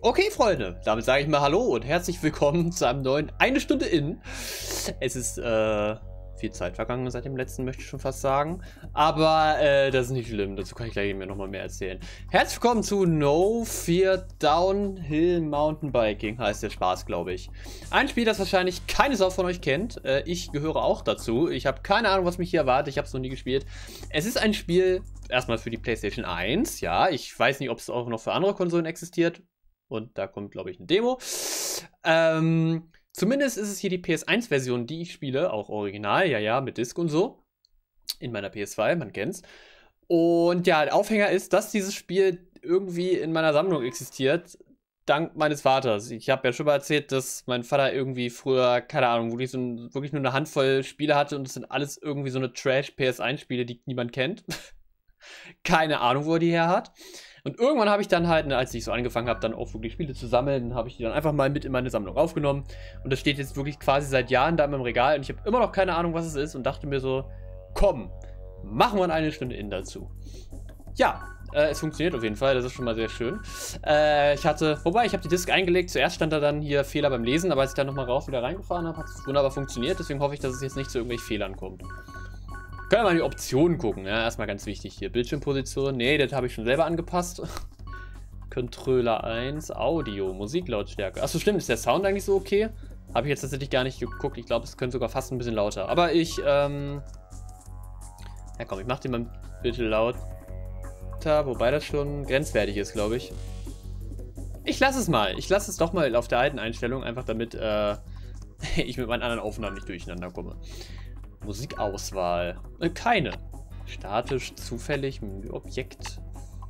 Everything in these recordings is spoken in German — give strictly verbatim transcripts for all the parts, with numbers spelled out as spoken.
Okay, Freunde, damit sage ich mal Hallo und herzlich willkommen zu einem neuen Eine Stunde in. Es ist äh, viel Zeit vergangen seit dem letzten, möchte ich schon fast sagen. Aber äh, das ist nicht schlimm, dazu kann ich gleich mir nochmal mehr erzählen. Herzlich willkommen zu No Fear Downhill Mountainbiking, heißt der Spaß, glaube ich. Ein Spiel, das wahrscheinlich keine Sau von euch kennt. Äh, ich gehöre auch dazu. Ich habe keine Ahnung, was mich hier erwartet. Ich habe es noch nie gespielt. Es ist ein Spiel, erstmal für die PlayStation eins. Ja, ich weiß nicht, ob es auch noch für andere Konsolen existiert. Und da kommt, glaube ich, eine Demo. Ähm, zumindest ist es hier die P S eins Version, die ich spiele. Auch original, ja, ja, mit Disc und so. In meiner P S zwei, man kennt's. Und ja, der Aufhänger ist, dass dieses Spiel irgendwie in meiner Sammlung existiert. Dank meines Vaters. Ich habe ja schon mal erzählt, dass mein Vater irgendwie früher, keine Ahnung, wirklich, so ein, wirklich nur eine Handvoll Spiele hatte. Und das sind alles irgendwie so eine Trash-P S eins Spiele, die niemand kennt. Keine Ahnung, wo er die her hat. Und irgendwann habe ich dann halt, als ich so angefangen habe, dann auch wirklich Spiele zu sammeln, habe ich die dann einfach mal mit in meine Sammlung aufgenommen. Und das steht jetzt wirklich quasi seit Jahren da in meinem Regal. Und ich habe immer noch keine Ahnung, was es ist. Und dachte mir so, komm, machen wir eine Stunde in dazu. Ja, äh, es funktioniert auf jeden Fall. Das ist schon mal sehr schön. Äh, ich hatte, wobei, ich habe die Disk eingelegt. Zuerst stand da dann hier Fehler beim Lesen. Aber als ich dann nochmal rauf wieder reingefahren habe, hat es wunderbar funktioniert. Deswegen hoffe ich, dass es jetzt nicht zu irgendwelchen Fehlern kommt. Können wir mal die Optionen gucken, ja, erstmal ganz wichtig hier. Bildschirmposition, nee, das habe ich schon selber angepasst. Controller eins, Audio, Musiklautstärke. Achso, stimmt, ist der Sound eigentlich so okay? Habe ich jetzt tatsächlich gar nicht geguckt. Ich glaube, es könnte sogar fast ein bisschen lauter. Aber ich, ähm... ja komm, ich mache den mal ein bisschen lauter, wobei das schon grenzwertig ist, glaube ich. Ich lasse es mal. Ich lasse es doch mal auf der alten Einstellung, einfach damit äh, ich mit meinen anderen Aufnahmen nicht durcheinander komme. Musikauswahl. Äh, keine. Statisch, zufällig, Objekt.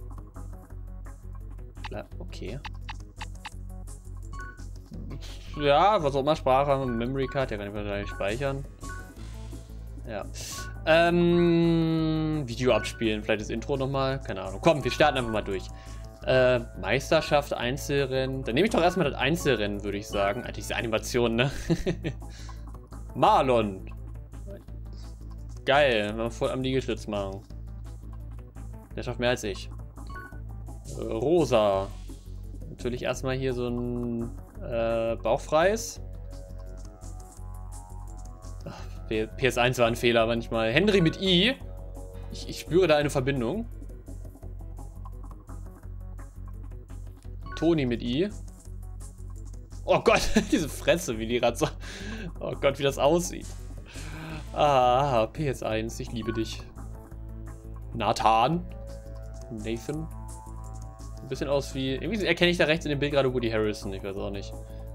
Okay. Ja, was auch immer, Sprache, Memory Card, der kann ich wahrscheinlich speichern. Ja. Ähm, Video abspielen, vielleicht das Intro nochmal, keine Ahnung. Komm, wir starten einfach mal durch. Äh, Meisterschaft, Einzelrennen. Dann nehme ich doch erstmal das Einzelrennen, würde ich sagen. Alter, diese Animation, ne? Marlon. Geil, wenn wir voll am Liegestütz machen. Der schafft mehr als ich. Äh, Rosa. Natürlich erstmal hier so ein äh, bauchfreies. Ach, P S eins war ein Fehler manchmal. Henry mit I. Ich, ich spüre da eine Verbindung. Toni mit I. Oh Gott, diese Fresse, wie die gerade so. Oh Gott, wie das aussieht. Ah, P S eins, ich liebe dich. Nathan. Nathan. Ein bisschen aus wie... Irgendwie erkenne ich da rechts in dem Bild gerade Woody Harrelson, ich weiß auch nicht.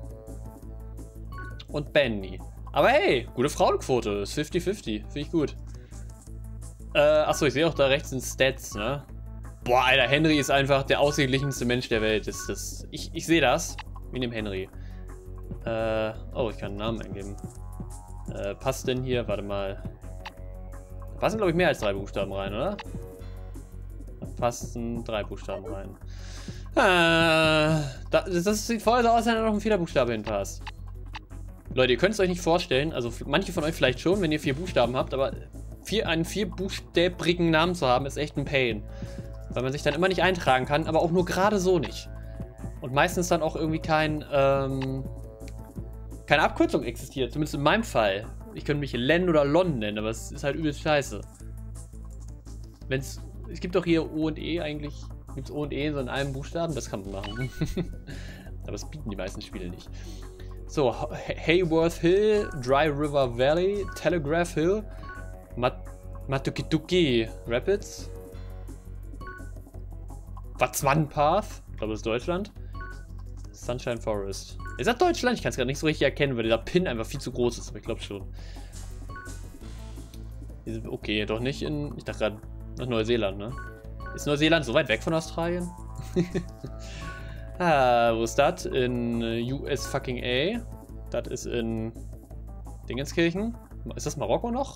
Und Benny. Aber hey, gute Frauenquote, ist fifty fifty, finde ich gut. Äh, achso, ich sehe auch da rechts in Stats, ne? Boah, Alter, Henry ist einfach der ausgeglichenste Mensch der Welt. Das, das, ich ich sehe das. Wir nehmen Henry. Äh, oh, ich kann einen Namen eingeben. Äh, passt denn hier? Warte mal. Da passen, glaube ich, mehr als drei Buchstaben rein, oder? Da passen drei Buchstaben rein. Äh, das, das sieht voll so aus, als wenn da noch ein vierter Buchstabe hinpasst. Leute, ihr könnt es euch nicht vorstellen, also manche von euch vielleicht schon, wenn ihr vier Buchstaben habt, aber vier, einen vierbuchstäbrigen Namen zu haben, ist echt ein Pain. Weil man sich dann immer nicht eintragen kann, aber auch nur gerade so nicht. Und meistens dann auch irgendwie kein, ähm... keine Abkürzung existiert, zumindest in meinem Fall. Ich könnte mich Len oder Lon nennen, aber es ist halt übelst scheiße. Wenn's, es gibt doch hier O und E eigentlich, gibt es O und E so in einem Buchstaben, das kann man machen. Aber das bieten die meisten Spiele nicht. So, Hayworth Hill, Dry River Valley, Telegraph Hill, Mat Matukituki Rapids, Watzwan Path, ich glaube das ist Deutschland. Sunshine Forest. Ist das Deutschland? Ich kann es gerade nicht so richtig erkennen, weil dieser Pin einfach viel zu groß ist, aber ich glaube schon. Okay, doch nicht in... Ich dachte gerade nach Neuseeland, ne? Ist Neuseeland so weit weg von Australien? Ah, wo ist das? In U S fucking A. Das ist in Dingenskirchen. Ist das Marokko noch?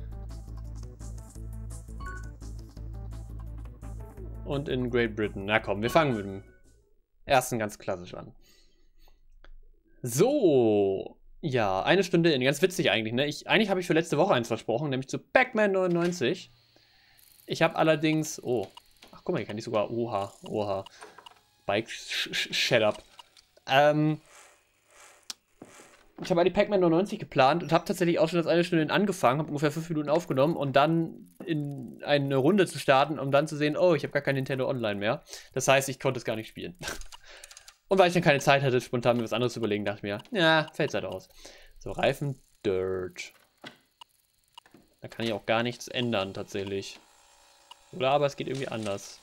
Und in Great Britain. Na komm, wir fangen mit dem ersten ganz klassisch an. So. Ja, eine Stunde in. Ganz witzig eigentlich, ne? Ich, eigentlich habe ich für letzte Woche eins versprochen, nämlich zu Pac-Man neunundneunzig. Ich habe allerdings... Oh. Ach, guck mal, hier kann ich sogar... Oha, oha. Bike, shut up. Ähm, ich habe die Pac-Man neunundneunzig geplant und habe tatsächlich auch schon das eine Stunde angefangen, habe ungefähr fünf Minuten aufgenommen und dann in eine Runde zu starten, um dann zu sehen, oh, ich habe gar kein Nintendo Online mehr. Das heißt, ich konnte es gar nicht spielen. Und weil ich dann keine Zeit hatte, spontan mir was anderes zu überlegen, dachte ich mir, ja, fällt halt aus. So, Reifen, Dirt. Da kann ich auch gar nichts ändern, tatsächlich. Oder aber es geht irgendwie anders.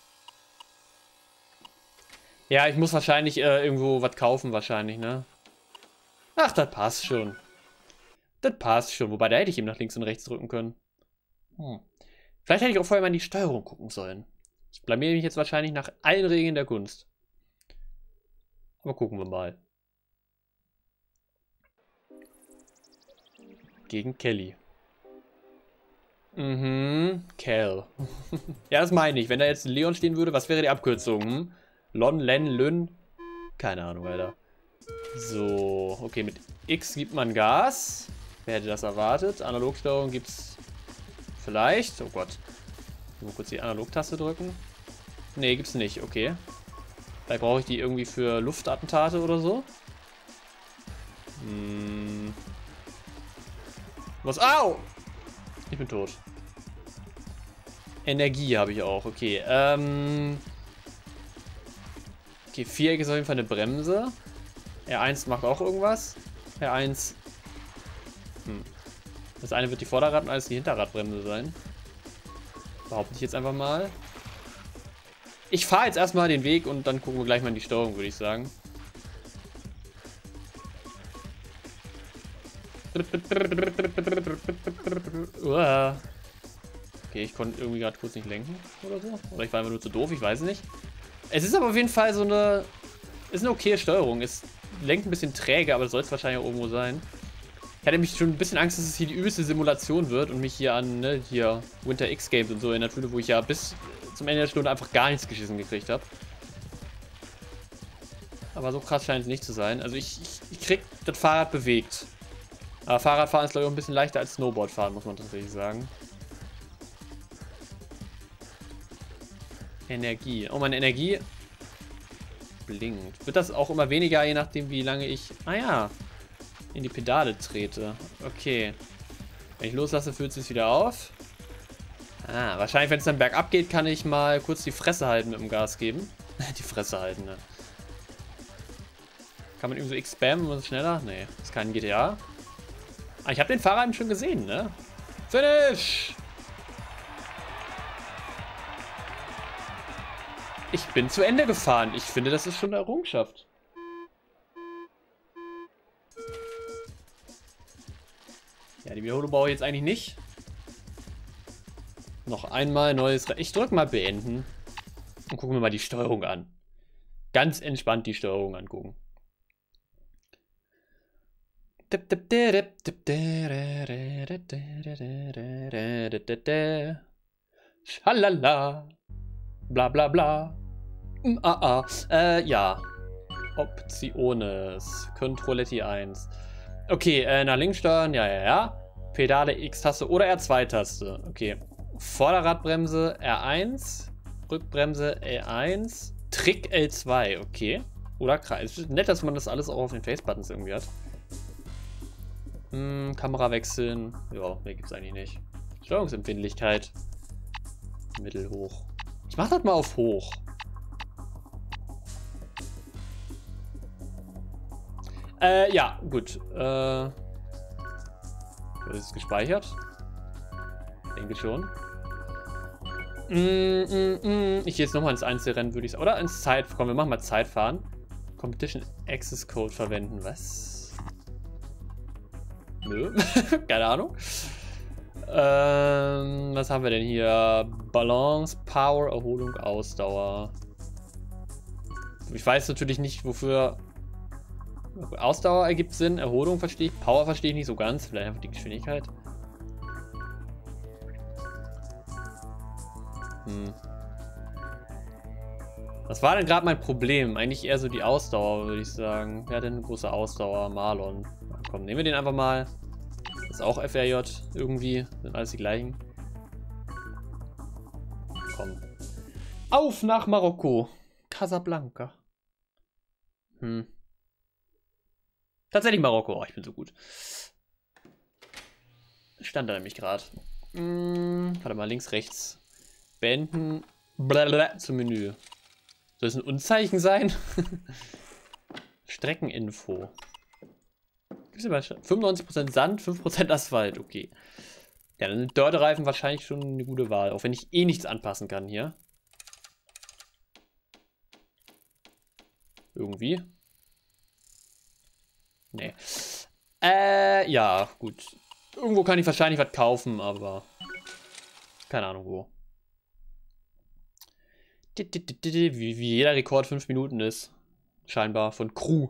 Ja, ich muss wahrscheinlich äh, irgendwo was kaufen, wahrscheinlich, ne? Ach, das passt schon. Das passt schon. Wobei, da hätte ich ihm nach links und rechts drücken können. Hm. Vielleicht hätte ich auch vorher mal in die Steuerung gucken sollen. Ich blamier mich jetzt wahrscheinlich nach allen Regeln der Kunst. Aber gucken wir mal. Gegen Kelly. Mhm, Kel. Ja, das meine ich. Wenn da jetzt ein Leon stehen würde, was wäre die Abkürzung? Hm? Lon, Len, Lün? Keine Ahnung, Alter. So, okay, mit X gibt man Gas. Wer hätte das erwartet? Analogsteuerung gibt's vielleicht. Oh Gott. Mal kurz die Analogtaste drücken. Nee, gibt's nicht. Okay. Vielleicht brauche ich die irgendwie für Luftattentate oder so. Hm. Was? Au! Ich bin tot. Energie habe ich auch. Okay. Ähm. Okay, Viereck ist auf jeden Fall eine Bremse. R eins macht auch irgendwas. R eins. Hm. Das eine wird die Vorderrad- und alles die Hinterradbremse sein. Behaupte ich jetzt einfach mal. Ich fahre jetzt erstmal den Weg und dann gucken wir gleich mal in die Steuerung, würde ich sagen. Okay, ich konnte irgendwie gerade kurz nicht lenken oder so. Oder ich war einfach nur zu doof, ich weiß es nicht. Es ist aber auf jeden Fall so eine... Ist eine okaye Steuerung. Es lenkt ein bisschen träge, aber das soll es wahrscheinlich auch irgendwo sein. Ich hatte mich schon ein bisschen Angst, dass es hier die übelste Simulation wird und mich hier an, ne, hier Winter X Games und so erinnert fühle, wo ich ja bis zum Ende der Stunde einfach gar nichts geschissen gekriegt habe. Aber so krass scheint es nicht zu sein. Also ich, ich, ich krieg das Fahrrad bewegt. Aber Fahrradfahren ist, glaube ich, auch ein bisschen leichter als Snowboardfahren, muss man tatsächlich sagen. Energie. Oh, meine Energie blinkt. Wird das auch immer weniger, je nachdem, wie lange ich... Ah ja, in die Pedale trete. Okay. Wenn ich loslasse, füllt es sich wieder auf. Ah, wahrscheinlich, wenn es dann bergab geht, kann ich mal kurz die Fresse halten mit dem Gas geben. Die Fresse halten, ne? Kann man irgendwie so X-Spam und schneller? Nee, das ist kein G T A. Ah, ich habe den Fahrer eben schon gesehen, ne? Finish! Ich bin zu Ende gefahren. Ich finde, das ist schon eine Errungenschaft. Ja, die Wiederholung brauche ich jetzt eigentlich nicht. Noch einmal neues... Re ich drücke mal beenden. Und gucken wir mal die Steuerung an. Ganz entspannt die Steuerung angucken. Schalala. Bla bla bla. Mm, ah, ah. Äh, ja. Optiones. Controletti eins. Okay, äh, nach links steuern. Ja, ja, ja. Pedale X-Taste oder R zwei Taste. Okay. Vorderradbremse R eins. Rückbremse L eins. Trick L zwei. Okay. Oder Kreis. Nett, dass man das alles auch auf den Face-Buttons irgendwie hat. Hm, Kamera wechseln. Ja, mehr gibt's eigentlich nicht. Steuerungsempfindlichkeit. Mittelhoch. Ich mach das mal auf hoch. Äh, ja, gut. Äh, ist es gespeichert? Denke schon. Mm, mm, mm. Ich gehe jetzt nochmal ins Einzelrennen, würde ich sagen. Oder ins Zeit. Komm, wir machen mal Zeitfahren. Competition Access Code verwenden. Was? Nö. Keine Ahnung. Ähm, was haben wir denn hier? Balance, Power, Erholung, Ausdauer. Ich weiß natürlich nicht, wofür... Ausdauer ergibt Sinn, Erholung verstehe ich, Power verstehe ich nicht so ganz, vielleicht einfach die Geschwindigkeit. Hm. Was war denn gerade mein Problem? Eigentlich eher so die Ausdauer, würde ich sagen. Wer hat denn eine große Ausdauer? Marlon. Na, komm, nehmen wir den einfach mal. Das ist auch F R J irgendwie. Sind alles die gleichen. Komm. Auf nach Marokko. Casablanca. Hm. Tatsächlich Marokko. Oh, ich bin so gut. Stand da nämlich gerade. Hm, warte mal, links, rechts. Beenden. Blablabla zum Menü. Soll es ein Unzeichen sein? Streckeninfo. Gibt es aber fünfundneunzig Prozent Sand, fünf Prozent Asphalt. Okay. Ja, dann sind Dirt-Reifen wahrscheinlich schon eine gute Wahl. Auch wenn ich eh nichts anpassen kann hier. Irgendwie. Nee. Äh, ja, gut. Irgendwo kann ich wahrscheinlich was kaufen, aber keine Ahnung wo. Wie, wie jeder Rekord fünf Minuten ist. Scheinbar von Crew.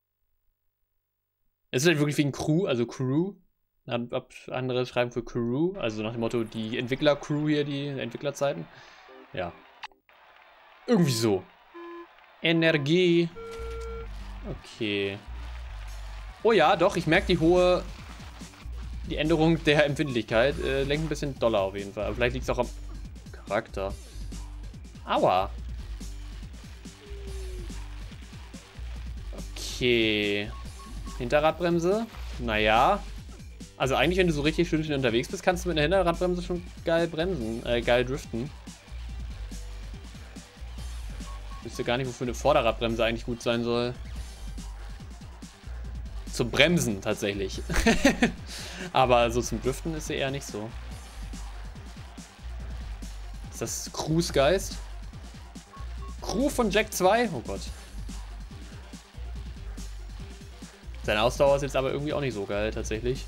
Es ist halt wirklich wegen Crew, also Crew. Andere schreiben für Crew, also nach dem Motto die Entwickler-Crew hier, die Entwicklerzeiten. Ja. Irgendwie so. Energie. Okay. Oh ja, doch, ich merke die hohe... Die Änderung der Empfindlichkeit. Äh, lenkt ein bisschen doller auf jeden Fall. Aber vielleicht liegt es auch am Charakter. Aua. Okay. Hinterradbremse. Naja. Also eigentlich, wenn du so richtig schön unterwegs bist, kannst du mit einer Hinterradbremse schon geil bremsen. Äh, geil driften. Ich wüsste gar nicht, wofür eine Vorderradbremse eigentlich gut sein soll. Zum Bremsen tatsächlich. Aber so zum Driften ist sie eher nicht so. Ist das Crews Geist? Crew von Jack zwei? Oh Gott. Seine Ausdauer ist jetzt aber irgendwie auch nicht so geil tatsächlich.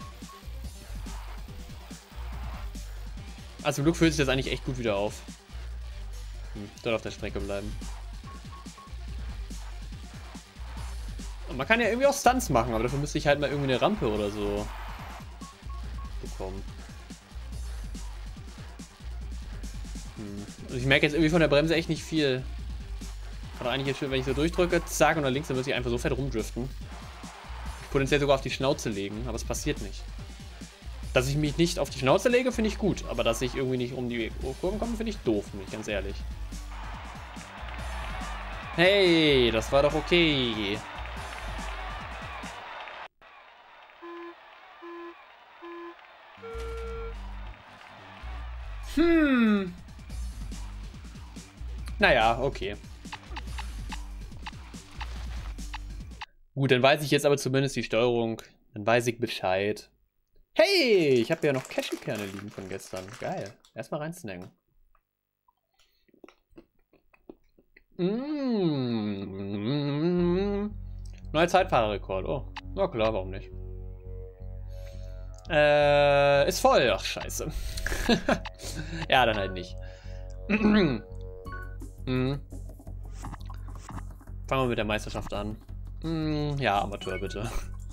Also zum Glück fühlt sich das eigentlich echt gut wieder auf. Hm, soll auf der Strecke bleiben. Und man kann ja irgendwie auch Stunts machen, aber dafür müsste ich halt mal irgendwie eine Rampe oder so bekommen. Hm. Also ich merke jetzt irgendwie von der Bremse echt nicht viel. Aber eigentlich jetzt schön, wenn ich so durchdrücke, zack, und nach links, dann müsste ich einfach so fett rumdriften. Potenziell sogar auf die Schnauze legen, aber es passiert nicht. Dass ich mich nicht auf die Schnauze lege, finde ich gut. Aber dass ich irgendwie nicht um die Kurven komme, finde ich doof, finde ich ganz ehrlich. Hey, das war doch okay. Hm. Naja, okay. Gut, dann weiß ich jetzt aber zumindest die Steuerung. Dann weiß ich Bescheid. Hey, ich habe ja noch Cashewkerne liegen von gestern. Geil. Erstmal reinsnacken. Mmh. Neuer Zeitfahrerrekord. Oh, na klar, warum nicht? Äh, ist voll. Ach, scheiße. Ja, dann halt nicht. mhm. Fangen wir mit der Meisterschaft an. Mm, ja, Amateur bitte.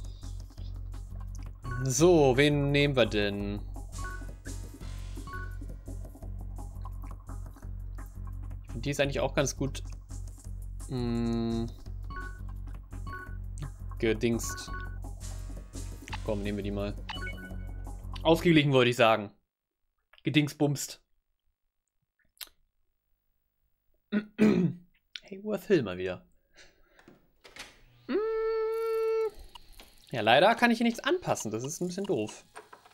So, wen nehmen wir denn? Ich finde die ist eigentlich auch ganz gut mm, gedingst. Komm, nehmen wir die mal. Ausgeglichen wollte ich sagen. Gedingsbumst. Hey, Worth Hill mal wieder. Ja, leider kann ich hier nichts anpassen. Das ist ein bisschen doof.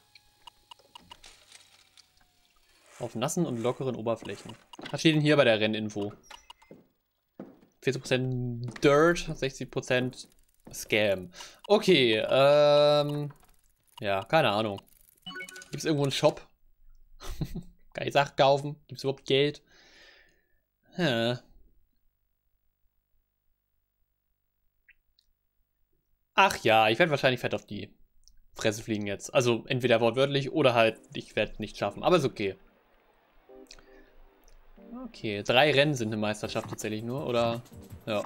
Auf nassen und lockeren Oberflächen. Was steht denn hier bei der Renninfo? vierzig Prozent Dirt, sechzig Prozent Scam. Okay, ähm... ja, keine Ahnung. Gibt es irgendwo einen Shop? Kann ich Sachen kaufen? Gibt es überhaupt Geld? Hm. Ach ja, ich werde wahrscheinlich fett auf die Fresse fliegen jetzt. Also entweder wortwörtlich oder halt, ich werde nicht schaffen. Aber ist okay. Okay, drei Rennen sind eine Meisterschaft tatsächlich nur, oder? Ja.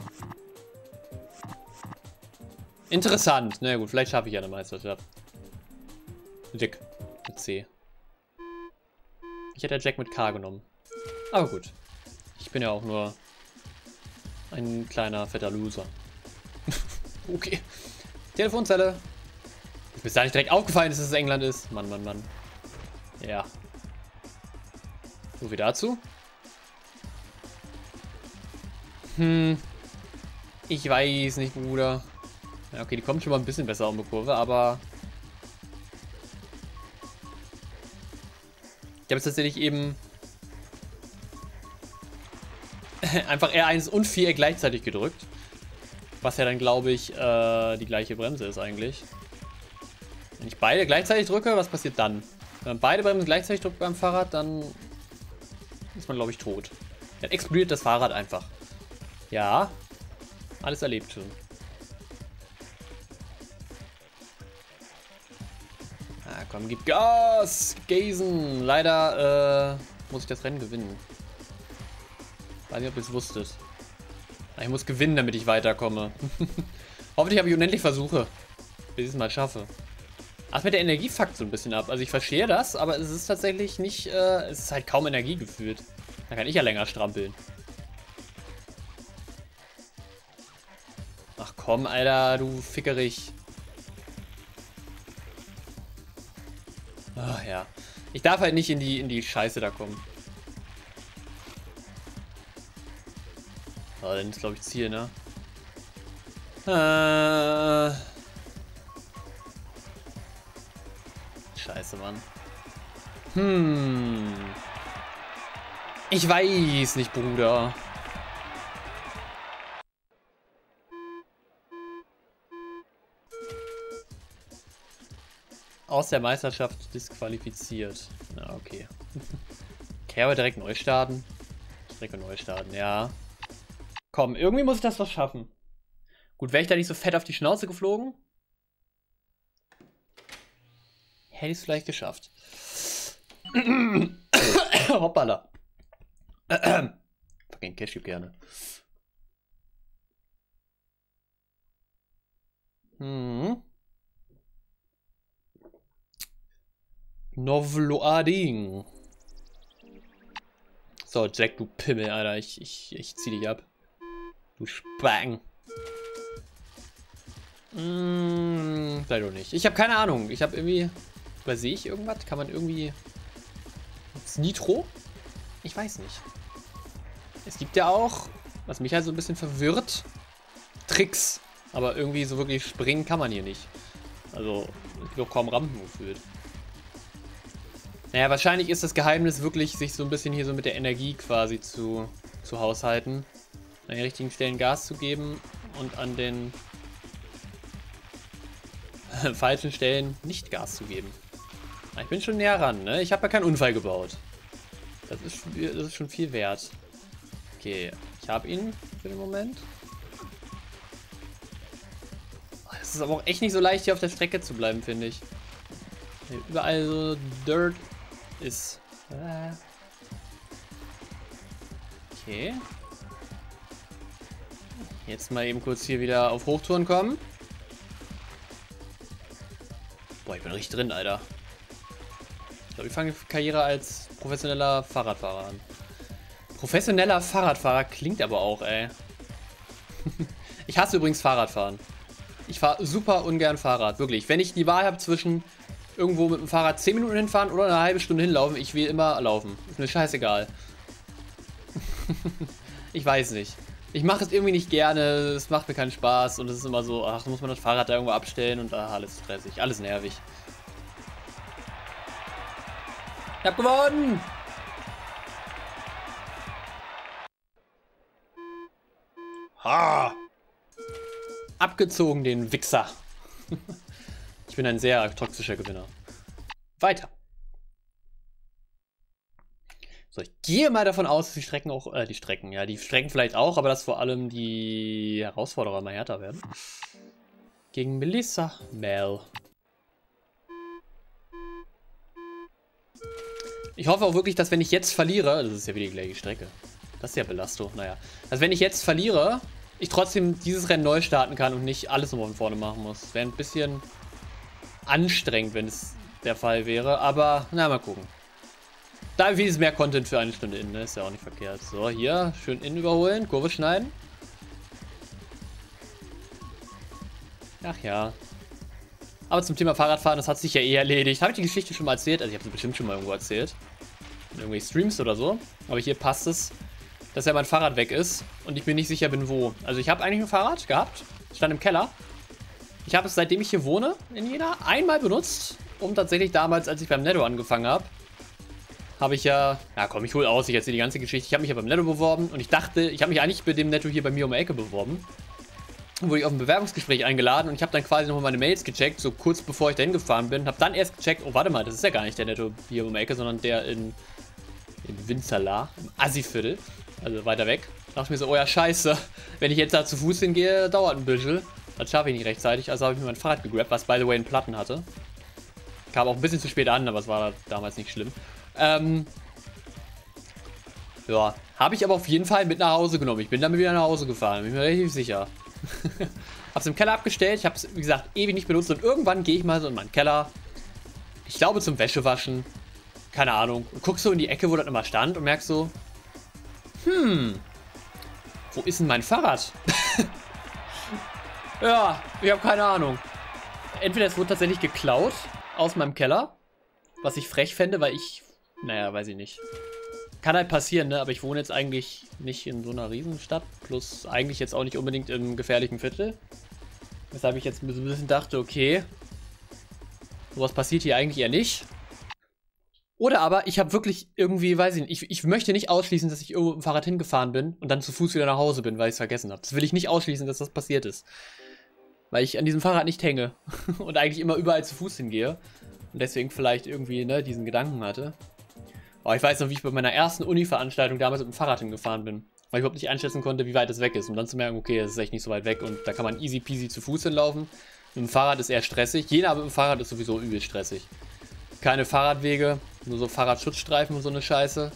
Interessant. Na gut, vielleicht schaffe ich ja eine Meisterschaft. Jack mit C. Ich hätte Jack mit K genommen. Aber gut. Ich bin ja auch nur ein kleiner, fetter Loser. Okay. Telefonzelle. Ist mir da nicht direkt aufgefallen, dass es England ist. Mann, Mann, Mann. Ja. So viel dazu. Hm. Ich weiß nicht, Bruder. Ja, okay, die kommen schon mal ein bisschen besser um die Kurve, aber... Ich habe jetzt tatsächlich eben... einfach R eins und vier gleichzeitig gedrückt. Was ja dann, glaube ich, äh, die gleiche Bremse ist eigentlich. Wenn ich beide gleichzeitig drücke, was passiert dann? Wenn man beide Bremsen gleichzeitig drückt beim Fahrrad, dann ist man, glaube ich, tot. Dann explodiert das Fahrrad einfach. Ja, alles erlebt schon. Ah, komm, gib Gas! Gasen! Leider äh, muss ich das Rennen gewinnen. Weiß nicht, ob ihr es wusstet. Ich muss gewinnen, damit ich weiterkomme. Hoffentlich habe ich unendlich Versuche, bis ich es mal schaffe. Ach, mit der Energie fuckt so ein bisschen ab. Also ich verstehe das, aber es ist tatsächlich nicht, äh, es ist halt kaum Energie gefühlt. Da kann ich ja länger strampeln. Ach komm, Alter, du Fickerich. Ach ja. Ich darf halt nicht in die, in die Scheiße da kommen. Oh, dann ist, glaube ich, Ziel, ne? Äh... Scheiße, Mann. Hm. Ich weiß nicht, Bruder. Aus der Meisterschaft disqualifiziert. Na, okay. Okay, aber direkt neu starten. Direkt neu starten, ja. Komm, irgendwie muss ich das was schaffen. Gut, wäre ich da nicht so fett auf die Schnauze geflogen? Hätte ich es vielleicht geschafft. Hoppala. Fucking Cashew gerne. Hm. Novloading. So, Jack, du Pimmel, Alter. Ich, ich, ich zieh dich ab. Du Spang. Hm, sei doch nicht. Ich habe keine Ahnung. Ich habe irgendwie... Übersehe ich irgendwas? Kann man irgendwie... Das Nitro? Ich weiß nicht. Es gibt ja auch, was mich halt so ein bisschen verwirrt, Tricks. Aber irgendwie so wirklich springen kann man hier nicht. Also, es gibt auch kaum Rampen gefühlt. Naja, wahrscheinlich ist das Geheimnis wirklich, sich so ein bisschen hier so mit der Energie quasi zu, zu haushalten. An den richtigen Stellen Gas zu geben und an den falschen Stellen nicht Gas zu geben. Ich bin schon näher ran, ne? Ich habe ja keinen Unfall gebaut. Das ist, das ist schon viel wert. Okay, ich habe ihn für den Moment. Es ist aber auch echt nicht so leicht, hier auf der Strecke zu bleiben, finde ich. Hier überall so Dirt ist. Okay. Jetzt mal eben kurz hier wieder auf Hochtouren kommen. Boah, ich bin richtig drin, Alter. Ich glaube, ich fange Karriere als professioneller Fahrradfahrer an. Professioneller Fahrradfahrer klingt aber auch, ey. Ich hasse übrigens Fahrradfahren. Ich fahre super ungern Fahrrad, wirklich. Wenn ich die Wahl habe zwischen irgendwo mit dem Fahrrad zehn Minuten hinfahren oder eine halbe Stunde hinlaufen, ich will immer laufen. Ist mir scheißegal. Ich weiß nicht. Ich mache es irgendwie nicht gerne, es macht mir keinen Spaß und es ist immer so, ach, muss man das Fahrrad da irgendwo abstellen und ach, alles stressig, alles nervig. Ich hab gewonnen! Ha! Abgezogen, den Wichser. Ich bin ein sehr toxischer Gewinner. Weiter. So, ich gehe mal davon aus, dass die Strecken auch, äh, die Strecken, ja, die Strecken vielleicht auch, aber dass vor allem die Herausforderer mal härter werden. Gegen Melissa Mel. Ich hoffe auch wirklich, dass wenn ich jetzt verliere, das ist ja wieder die gleiche Strecke. Das ist ja Belastung, naja. Also wenn ich jetzt verliere, ich trotzdem dieses Rennen neu starten kann und nicht alles nochmal von vorne machen muss. Das wäre ein bisschen anstrengend, wenn es der Fall wäre, aber na, mal gucken. Da viel ist mehr Content für eine Stunde in, ne? Ist ja auch nicht verkehrt. So, hier, schön innen überholen, Kurve schneiden. Ach ja. Aber zum Thema Fahrradfahren, das hat sich ja eh erledigt. Habe ich die Geschichte schon mal erzählt? Also ich habe sie bestimmt schon mal irgendwo erzählt. In irgendwelchen Streams oder so. Aber hier passt es. dass ja mein Fahrrad weg ist und ich mir nicht sicher bin, wo. Also ich habe eigentlich ein Fahrrad gehabt, stand im Keller. Ich habe es, seitdem ich hier wohne, in Jena, einmal benutzt, um tatsächlich damals, als ich beim Netto angefangen habe, habe ich ja, ja komm, ich hole aus, ich erzähle die ganze Geschichte. Ich habe mich ja beim Netto beworben und ich dachte, ich habe mich eigentlich bei dem Netto hier bei mir um die Ecke beworben. Dann wurde ich auf ein Bewerbungsgespräch eingeladen und ich habe dann quasi nochmal meine Mails gecheckt, so kurz bevor ich dahin gefahren bin. Habe dann erst gecheckt, oh warte mal, das ist ja gar nicht der Netto hier um die Ecke, sondern der in, in Winzerla, im Assiviertel, also weiter weg. Da dachte ich mir so, oh ja scheiße, wenn ich jetzt da zu Fuß hingehe, dauert ein bisschen. Das schaffe ich nicht rechtzeitig, also habe ich mir mein Fahrrad gegrabt, was by the way einen Platten hatte. Kam auch ein bisschen zu spät an, aber es war damals nicht schlimm. Ähm, ja, habe ich aber auf jeden Fall mit nach Hause genommen. Ich bin damit wieder nach Hause gefahren, bin mir relativ sicher. Hab's im Keller abgestellt, ich hab's, wie gesagt, ewig nicht benutzt und irgendwann gehe ich mal so in meinen Keller. Ich glaube zum Wäschewaschen. Keine Ahnung. Und guck so in die Ecke, wo das immer stand und merk so, hm, wo ist denn mein Fahrrad? Ja, ich habe keine Ahnung. Entweder es wurde tatsächlich geklaut aus meinem Keller, was ich frech fände, weil ich, naja, weiß ich nicht. Kann halt passieren, ne? Aber ich wohne jetzt eigentlich nicht in so einer Riesenstadt, plus eigentlich jetzt auch nicht unbedingt im gefährlichen Viertel. Weshalb ich jetzt ein bisschen dachte, okay, sowas passiert hier eigentlich eher nicht. Oder aber ich habe wirklich irgendwie, weiß ich nicht, ich, ich möchte nicht ausschließen, dass ich irgendwo mit dem Fahrrad hingefahren bin und dann zu Fuß wieder nach Hause bin, weil ich es vergessen habe. Das will ich nicht ausschließen, dass das passiert ist. Weil ich an diesem Fahrrad nicht hänge und eigentlich immer überall zu Fuß hingehe. Und deswegen vielleicht irgendwie, ne, diesen Gedanken hatte. Aber ich weiß noch, wie ich bei meiner ersten Uni-Veranstaltung damals mit dem Fahrrad hingefahren bin. Weil ich überhaupt nicht einschätzen konnte, wie weit es weg ist. Um dann zu merken, okay, das ist echt nicht so weit weg und da kann man easy peasy zu Fuß hinlaufen. Mit dem Fahrrad ist eher stressig. Jena mit dem Fahrrad ist sowieso übel stressig. Keine Fahrradwege, nur so Fahrradschutzstreifen und so eine Scheiße.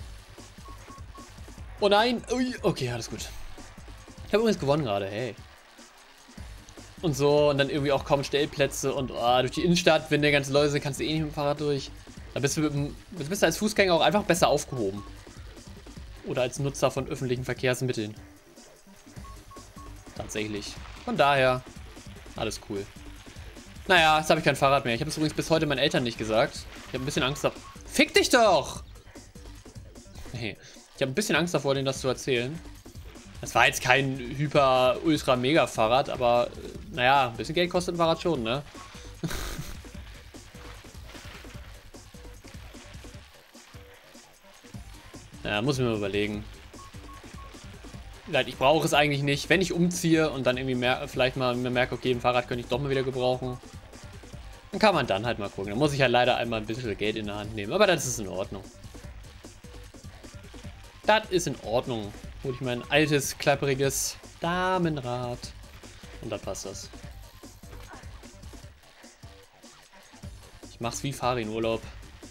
Oh nein! Ui, okay, alles gut. Ich habe übrigens gewonnen gerade, hey. Und so, und dann irgendwie auch kaum Stellplätze und oh, durch die Innenstadt, wenn der ganze Leute sind, kannst du eh nicht mit dem Fahrrad durch. Da bist du, mit dem, bist du als Fußgänger auch einfach besser aufgehoben. Oder als Nutzer von öffentlichen Verkehrsmitteln. Tatsächlich. Von daher, alles cool. Naja, jetzt habe ich kein Fahrrad mehr. Ich habe es übrigens bis heute meinen Eltern nicht gesagt. Ich habe ein bisschen Angst davor. Fick dich doch! Nee. Ich habe ein bisschen Angst davor, denen das zu erzählen. Das war jetzt kein hyper-ultra-mega-Fahrrad, aber naja, ein bisschen Geld kostet ein Fahrrad schon, ne? Ja, muss ich mir überlegen. Ich brauche es eigentlich nicht. Wenn ich umziehe und dann irgendwie mehr, vielleicht mal mir merke, okay, ein Fahrrad könnte ich doch mal wieder gebrauchen, dann kann man dann halt mal gucken. Dann muss ich halt leider einmal ein bisschen Geld in der Hand nehmen. Aber das ist in Ordnung. Das ist in Ordnung. Hol ich mein altes, klapperiges Damenrad. Und dann passt das. Ich mach's wie Fahrer in Urlaub.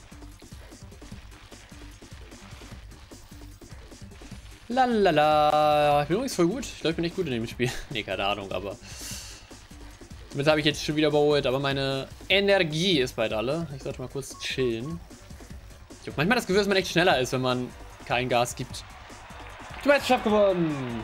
Lalala. Ich bin übrigens voll gut. Ich glaube, ich bin echt gut in dem Spiel. Ne, keine Ahnung, aber... Damit habe ich jetzt schon wieder überholt, aber meine Energie ist bald alle. Ich sollte mal kurz chillen. Ich habe manchmal das Gefühl, dass man echt schneller ist, wenn man kein Gas gibt. Die Meisterschaft gewonnen!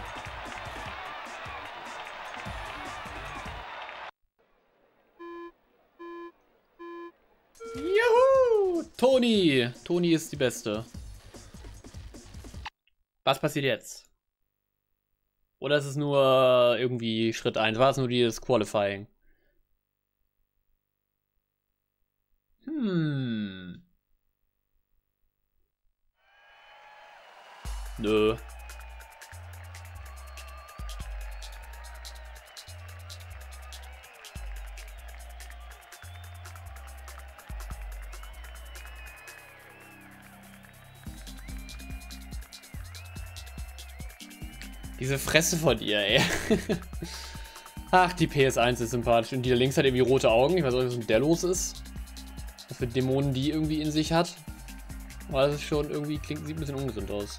Juhu! Toni! Toni ist die Beste. Was passiert jetzt? Oder ist es nur irgendwie Schritt eins? War es nur dieses Qualifying? Hm. Nö. Diese Fresse von ihr, ey. Ach, die P S eins ist sympathisch. Und die da links hat irgendwie rote Augen. Ich weiß auch nicht, was mit der los ist. Was für Dämonen die irgendwie in sich hat. Aber das ist schon irgendwie, klingt, sieht ein bisschen ungesund aus.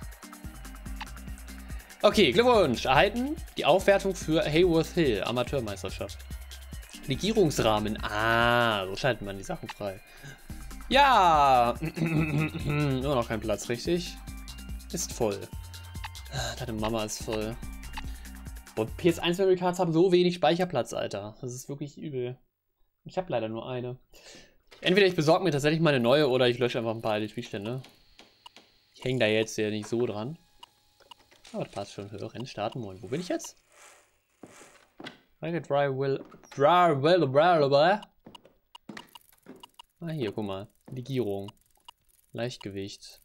Okay, Glückwunsch. Erhalten die Aufwertung für Hayworth Hill, Amateurmeisterschaft. Legierungsrahmen. Ah, so schaltet man die Sachen frei. Ja. Immer noch kein Platz, richtig? Ist voll. Deine Mama ist voll. Und P S eins Memory Cards haben so wenig Speicherplatz, Alter. Das ist wirklich übel. Ich habe leider nur eine. Entweder ich besorge mir tatsächlich mal eine neue oder ich lösche einfach ein paar alte Spielstände. Ich hänge da jetzt ja nicht so dran. Aber das passt schon. Rennen starten wollen. Wo bin ich jetzt? Dry will. Dry will. Ah, hier, guck mal. Legierung. Leichtgewicht.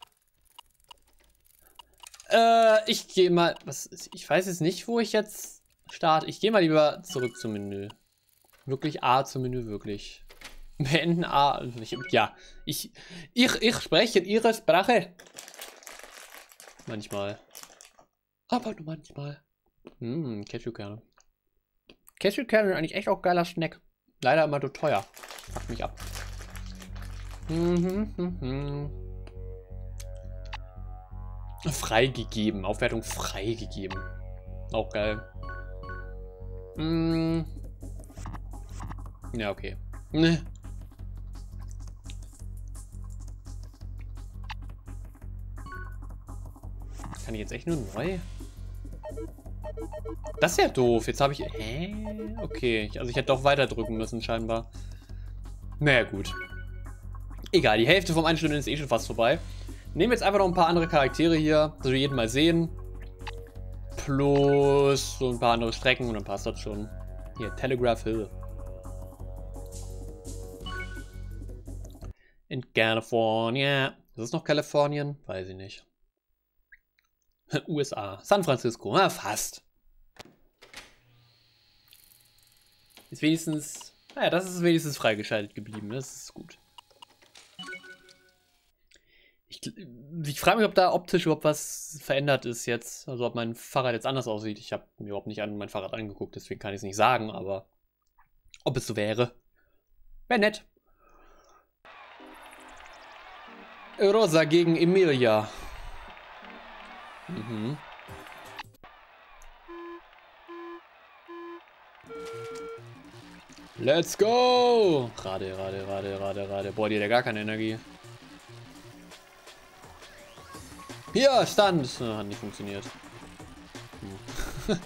Äh, ich gehe mal. Was? Ich weiß jetzt nicht, wo ich jetzt starte. Ich gehe mal lieber zurück zum Menü. Wirklich A zum Menü, wirklich. Beenden A. Ich, ja. Ich, ich, ich spreche in ihrer Sprache. Manchmal. Aber nur manchmal. Hm, Cashewkerne. Cashewkerne sind eigentlich echt auch geiler Snack. Leider immer so teuer. Fuck mich ab. Mhm, mhm. Freigegeben. Aufwertung freigegeben. Auch geil. Mhm. Ja, okay. Ne. Kann ich jetzt echt nur neu? Das ist ja doof. Jetzt habe ich... Hä? Okay. Also ich hätte doch weiter drücken müssen, scheinbar. Naja, gut. Egal, die Hälfte vom Einstellen ist eh schon fast vorbei. Nehmen jetzt einfach noch ein paar andere Charaktere hier, dass wir jeden mal sehen. Plus so ein paar andere Strecken und dann passt das schon. Hier, Telegraph Hill. In California. Ist das noch Kalifornien? Weiß ich nicht. U S A. San Francisco. Na, fast. Ist wenigstens... Naja, das ist wenigstens freigeschaltet geblieben. Das ist gut. Ich, ich frage mich, ob da optisch überhaupt was verändert ist jetzt. Also ob mein Fahrrad jetzt anders aussieht. Ich habe mir überhaupt nicht an mein Fahrrad angeguckt, deswegen kann ich es nicht sagen, aber ob es so wäre. Wäre nett. Rosa gegen Emilia. Mhm. Let's go! Rade, rade, rade, rade, rade. Boah, die hat ja gar keine Energie. Hier, Stand! Oh, hat nicht funktioniert. Hm.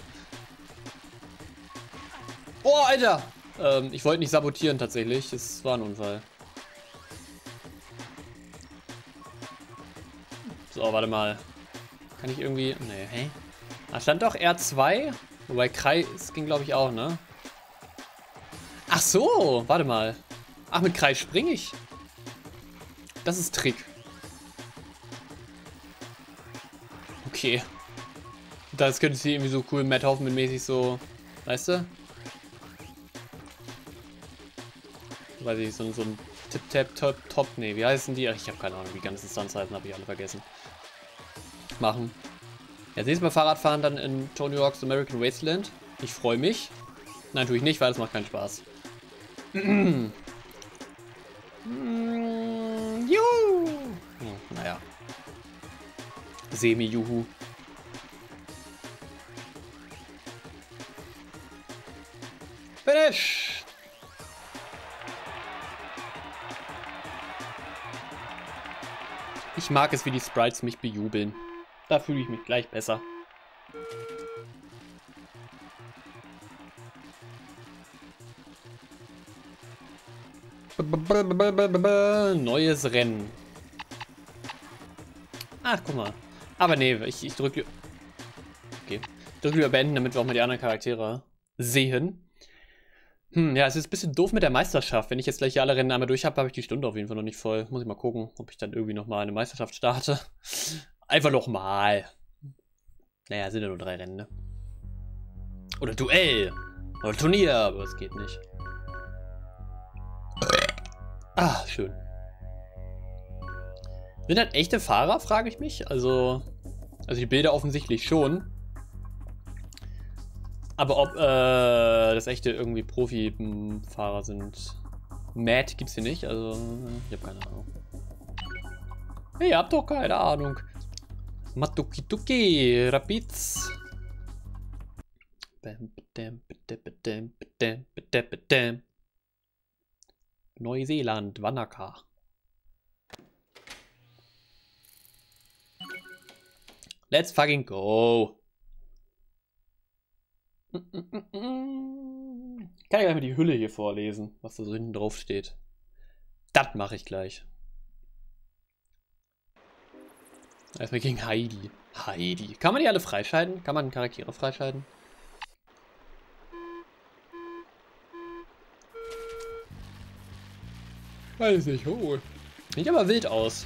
Oh, Alter! Ähm, ich wollte nicht sabotieren tatsächlich. Es war ein Unfall. So, warte mal. Kann ich irgendwie... Nee, hä? Da stand doch R zwei. Wobei Kreis ging, glaube ich, auch, ne? Ach so, warte mal. Ach, mit Kreis springe ich. Das ist Trick. Okay. Das könnte sie irgendwie so cool Matt Hoffman-mäßig so... Weißt du? Weiß ich, so, so ein Tip-Tap-Top-Top... Nee, wie heißen die? Ach, ich habe keine Ahnung, die ganzen Stunts heißen, habe ich alle vergessen. Machen. Jetzt nächstes Mal Fahrradfahren dann in Tony Hawk's American Wasteland. Ich freue mich. Nein, tue ich nicht, weil es macht keinen Spaß. mm, juhu! Hm, naja. Semi-Juhu. Finish! Ich mag es, wie die Sprites mich bejubeln. Da fühle ich mich gleich besser. Neues Rennen. Ach, guck mal. Aber nee, ich, ich drücke... Okay. Ich drücke über beenden, damit wir auch mal die anderen Charaktere sehen. Hm, ja, es ist ein bisschen doof mit der Meisterschaft. Wenn ich jetzt gleich hier alle Rennen einmal durch habe, habe ich die Stunde auf jeden Fall noch nicht voll. Muss ich mal gucken, ob ich dann irgendwie nochmal eine Meisterschaft starte. Einfach nochmal. Naja, sind ja nur drei Rennen, ne? Oder Duell. Oder Turnier, aber es geht nicht. Ah, schön. Sind das echte Fahrer, frage ich mich. Also, also die Bilder offensichtlich schon. Aber ob äh, das echte irgendwie Profi-Fahrer sind. Matt gibt's hier nicht, also ich habe keine Ahnung. Hey, ihr habt doch keine Ahnung. Matuki-tuki, Rapids. Neuseeland, Wanaka. Let's fucking go. Ich kann ja gleich mal die Hülle hier vorlesen, was da so hinten drauf steht. Das mache ich gleich. Erstmal gegen Heidi. Heidi. Kann man die alle freischalten? Kann man Charaktere freischalten? Weiß nicht, oh. Sieht aber wild aus.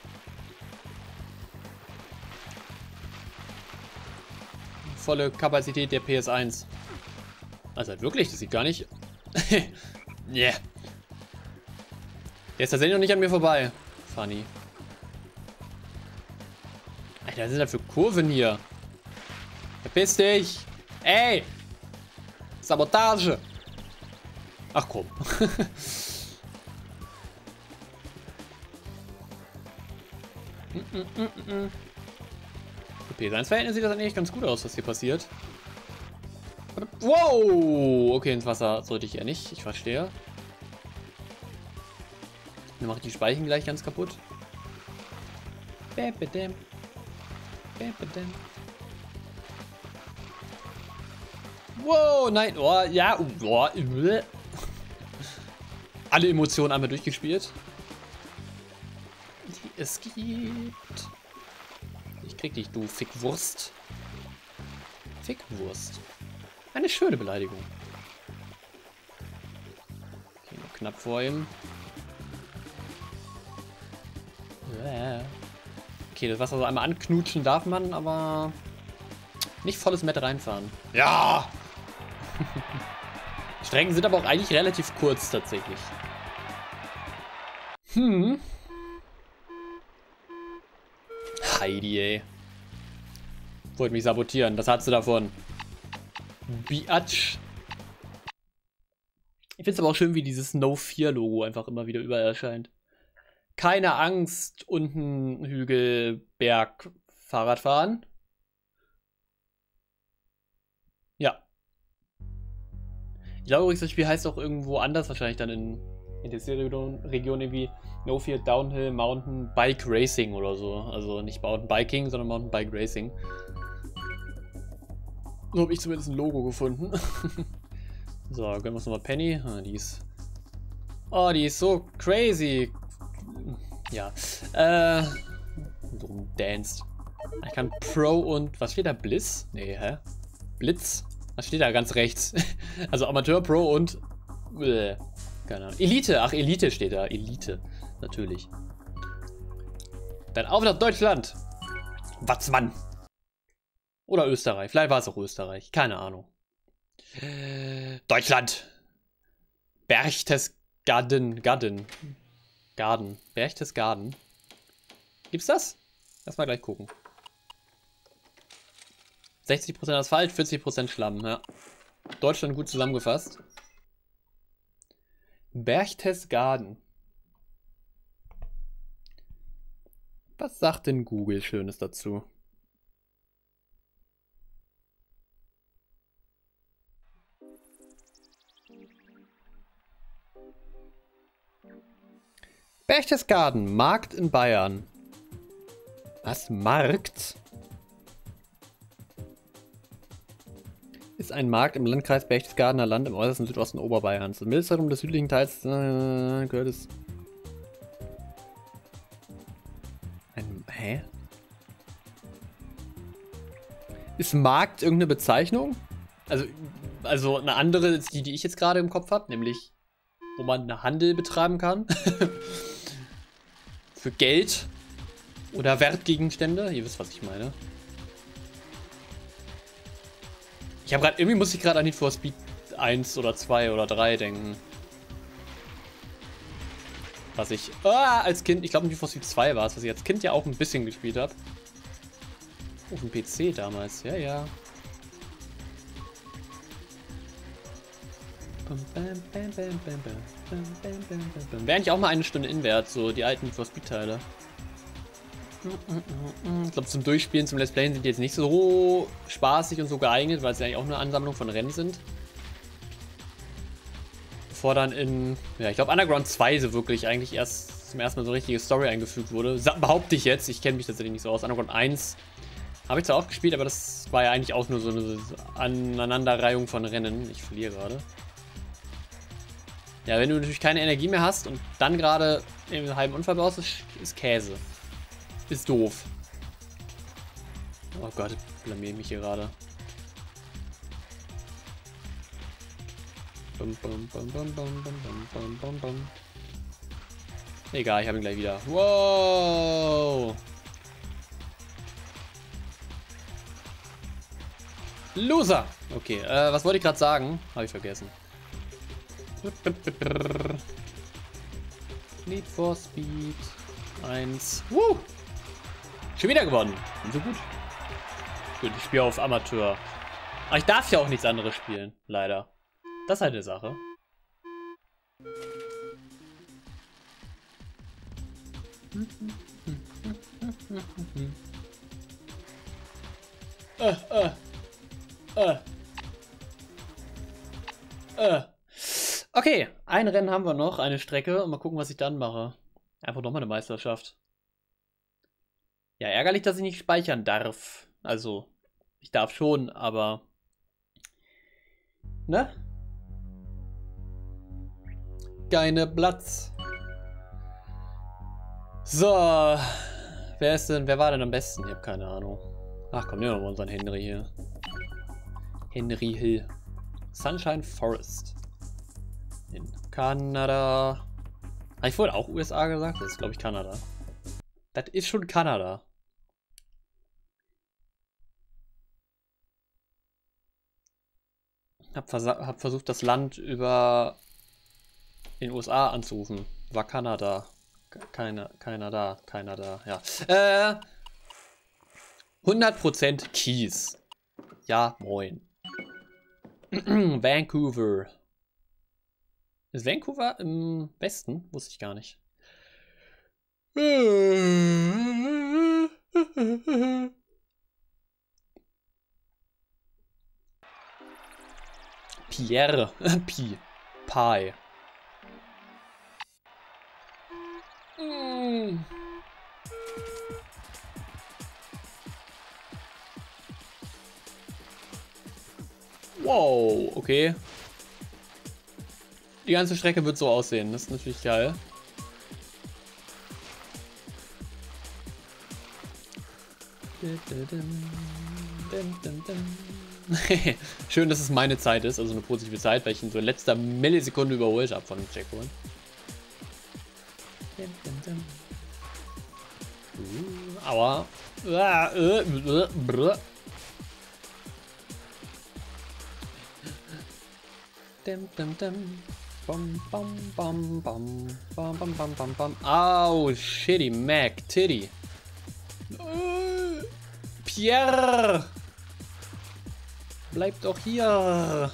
Volle Kapazität der P S eins. Also halt wirklich, das sieht gar nicht... yeah. Der ist tatsächlich noch nicht an mir vorbei. Funny. Alter, was sind das für Kurven hier? Verpiss dich! Ey! Sabotage! Ach komm. Für P S eins-Verhältnisse sieht das eigentlich ganz gut aus, was hier passiert. Wow! Okay, ins Wasser sollte ich eher nicht. Ich verstehe. Dann mache ich die Speichen gleich ganz kaputt. Wow, nein. Oh, ja. Oh, alle Emotionen einmal durchgespielt. Die es gibt. Ich krieg dich, du Fickwurst. Fickwurst. Eine schöne Beleidigung. Okay, noch knapp vor ihm. Okay, das Wasser so einmal anknutschen darf man, aber nicht volles Met reinfahren. Ja! Strecken sind aber auch eigentlich relativ kurz tatsächlich. Hm. Heidi, ey. Wollte mich sabotieren. Was hast du davon? Biatch. Ich finde es aber auch schön, wie dieses No vier Logo einfach immer wieder überall erscheint. Keine Angst, unten Hügel, Berg, Fahrrad fahren. Ja. Ich glaube übrigens, das Spiel heißt auch irgendwo anders, wahrscheinlich dann in, in der Region, Region irgendwie No vier Downhill Mountain Bike Racing oder so. Also nicht Mountain Biking, sondern Mountain Bike Racing. So habe ich zumindest ein Logo gefunden. So, gönnen wir uns nochmal Penny. Ah, die ist... Oh, die ist so crazy. Ja. Äh... So danced. Ich kann Pro und... Was steht da? Bliss? Nee, hä? Blitz? Was steht da ganz rechts? Also Amateur, Pro und... Äh, keine Ahnung. Elite. Ach, Elite steht da. Elite. Natürlich. Dann auf nach Deutschland. Watzmann. Oder Österreich. Vielleicht war es auch Österreich. Keine Ahnung. Deutschland. Berchtesgaden. Garden. Garden. Berchtesgaden. Gibt's das? Lass mal gleich gucken. sechzig Prozent Asphalt, vierzig Prozent Schlamm. Ja. Deutschland gut zusammengefasst. Berchtesgaden. Was sagt denn Google Schönes dazu? Berchtesgaden, Markt in Bayern. Was? Markt? Ist ein Markt im Landkreis Berchtesgadener Land im äußersten Südosten Oberbayerns. Im Ministerium des südlichen Teils äh, gehört es. Ein. Hä? Ist Markt irgendeine Bezeichnung? Also, also eine andere ist die, die ich jetzt gerade im Kopf habe, nämlich wo man einen Handel betreiben kann. Für Geld oder Wertgegenstände. Ihr wisst, was ich meine. Ich habe gerade, irgendwie muss ich gerade an Need for Speed eins oder zwei oder drei denken. Was ich ah, als Kind, ich glaube Need for Speed zwei war es, was ich als Kind ja auch ein bisschen gespielt habe. Auf dem P C damals, ja, ja. Wäre eigentlich auch mal eine Stunde inwärts, so die alten Need for Speed Teile. Ich glaube, zum Durchspielen, zum Let's Playen sind die jetzt nicht so spaßig und so geeignet, weil sie eigentlich auch eine Ansammlung von Rennen sind. Bevor dann in, ja, ich glaube, Underground zwei so wirklich eigentlich erst zum ersten Mal so eine richtige Story eingefügt wurde. Behaupte ich jetzt, ich kenne mich tatsächlich nicht so aus. Underground eins habe ich zwar auch gespielt, aber das war ja eigentlich auch nur so eine Aneinanderreihung von Rennen. Ich verliere gerade. Ja, wenn du natürlich keine Energie mehr hast und dann gerade einen halben Unfall baust, ist, ist Käse. Ist doof. Oh Gott, ich blamier mich hier gerade. Bum, bum, bum, bum, bum, bum, bum, bum, bum. Egal, ich habe ihn gleich wieder. Wow! Loser! Okay, äh, was wollte ich gerade sagen? Habe ich vergessen. Need for Speed eins. Woo! Schon wieder gewonnen. Und so gut. Gut, ich spiele auf Amateur. Aber ich darf ja auch nichts anderes spielen, leider. Das ist halt eine Sache. Äh, äh. Äh. Äh. Okay, ein Rennen haben wir noch, eine Strecke. Und mal gucken, was ich dann mache. Einfach nochmal eine Meisterschaft. Ja, ärgerlich, dass ich nicht speichern darf. Also, ich darf schon, aber... Ne? Keine Platz. So. Wer ist denn, wer war denn am besten? Ich habe keine Ahnung. Ach komm, nehmen wir mal unseren Henry hier. Henry Hill. Sunshine Forest. In Kanada. Habe ich vorhin auch U S A gesagt? Das ist, glaube ich, Kanada. Das ist schon Kanada. Hab, hab versucht, das Land über den U S A anzurufen. War Kanada. Keiner, keiner da, keiner da, ja. Äh, hundert Prozent Keys. Ja, moin. Vancouver. Ist Vancouver im Westen? Wusste ich gar nicht. Pierre. Pi. Pi. Mm. Wow, okay. Die ganze Strecke wird so aussehen. Das ist natürlich geil. Schön, dass es meine Zeit ist, also eine positive Zeit, weil ich in so letzter Millisekunde überholt habe von Checkpoint. Uh, aua. Au, shitty Mac Titty. Pierre! Bleib doch hier!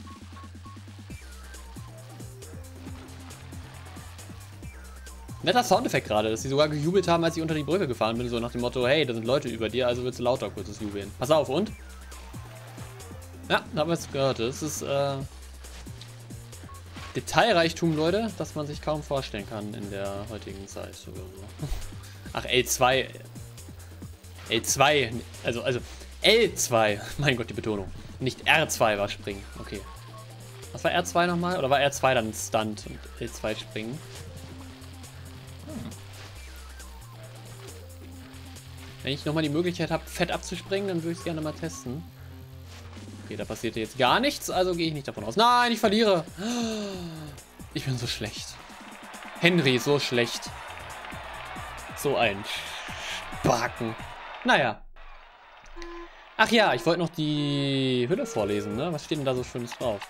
Netter Soundeffekt gerade, dass sie sogar gejubelt haben, als ich unter die Brücke gefahren bin. So nach dem Motto, hey, da sind Leute über dir, also willst du lauter kurzes Jubeln. Pass auf, und? Ja, da haben wir es gehört. Das ist äh, Detailreichtum, Leute, das man sich kaum vorstellen kann in der heutigen Zeit. Oder so. Ach, L zwei. L zwei, also, also L zwei, mein Gott, die Betonung. Nicht R zwei war springen, okay. Was war R zwei nochmal? Oder war R zwei dann Stunt und L zwei springen? Hm. Wenn ich nochmal die Möglichkeit habe, fett abzuspringen, dann würde ich es gerne mal testen. Okay, da passiert jetzt gar nichts, also gehe ich nicht davon aus. Nein, ich verliere! Ich bin so schlecht. Henry, so schlecht. So ein Spaken. Naja. Ach ja, ich wollte noch die Hülle vorlesen, ne? Was steht denn da so Schönes drauf?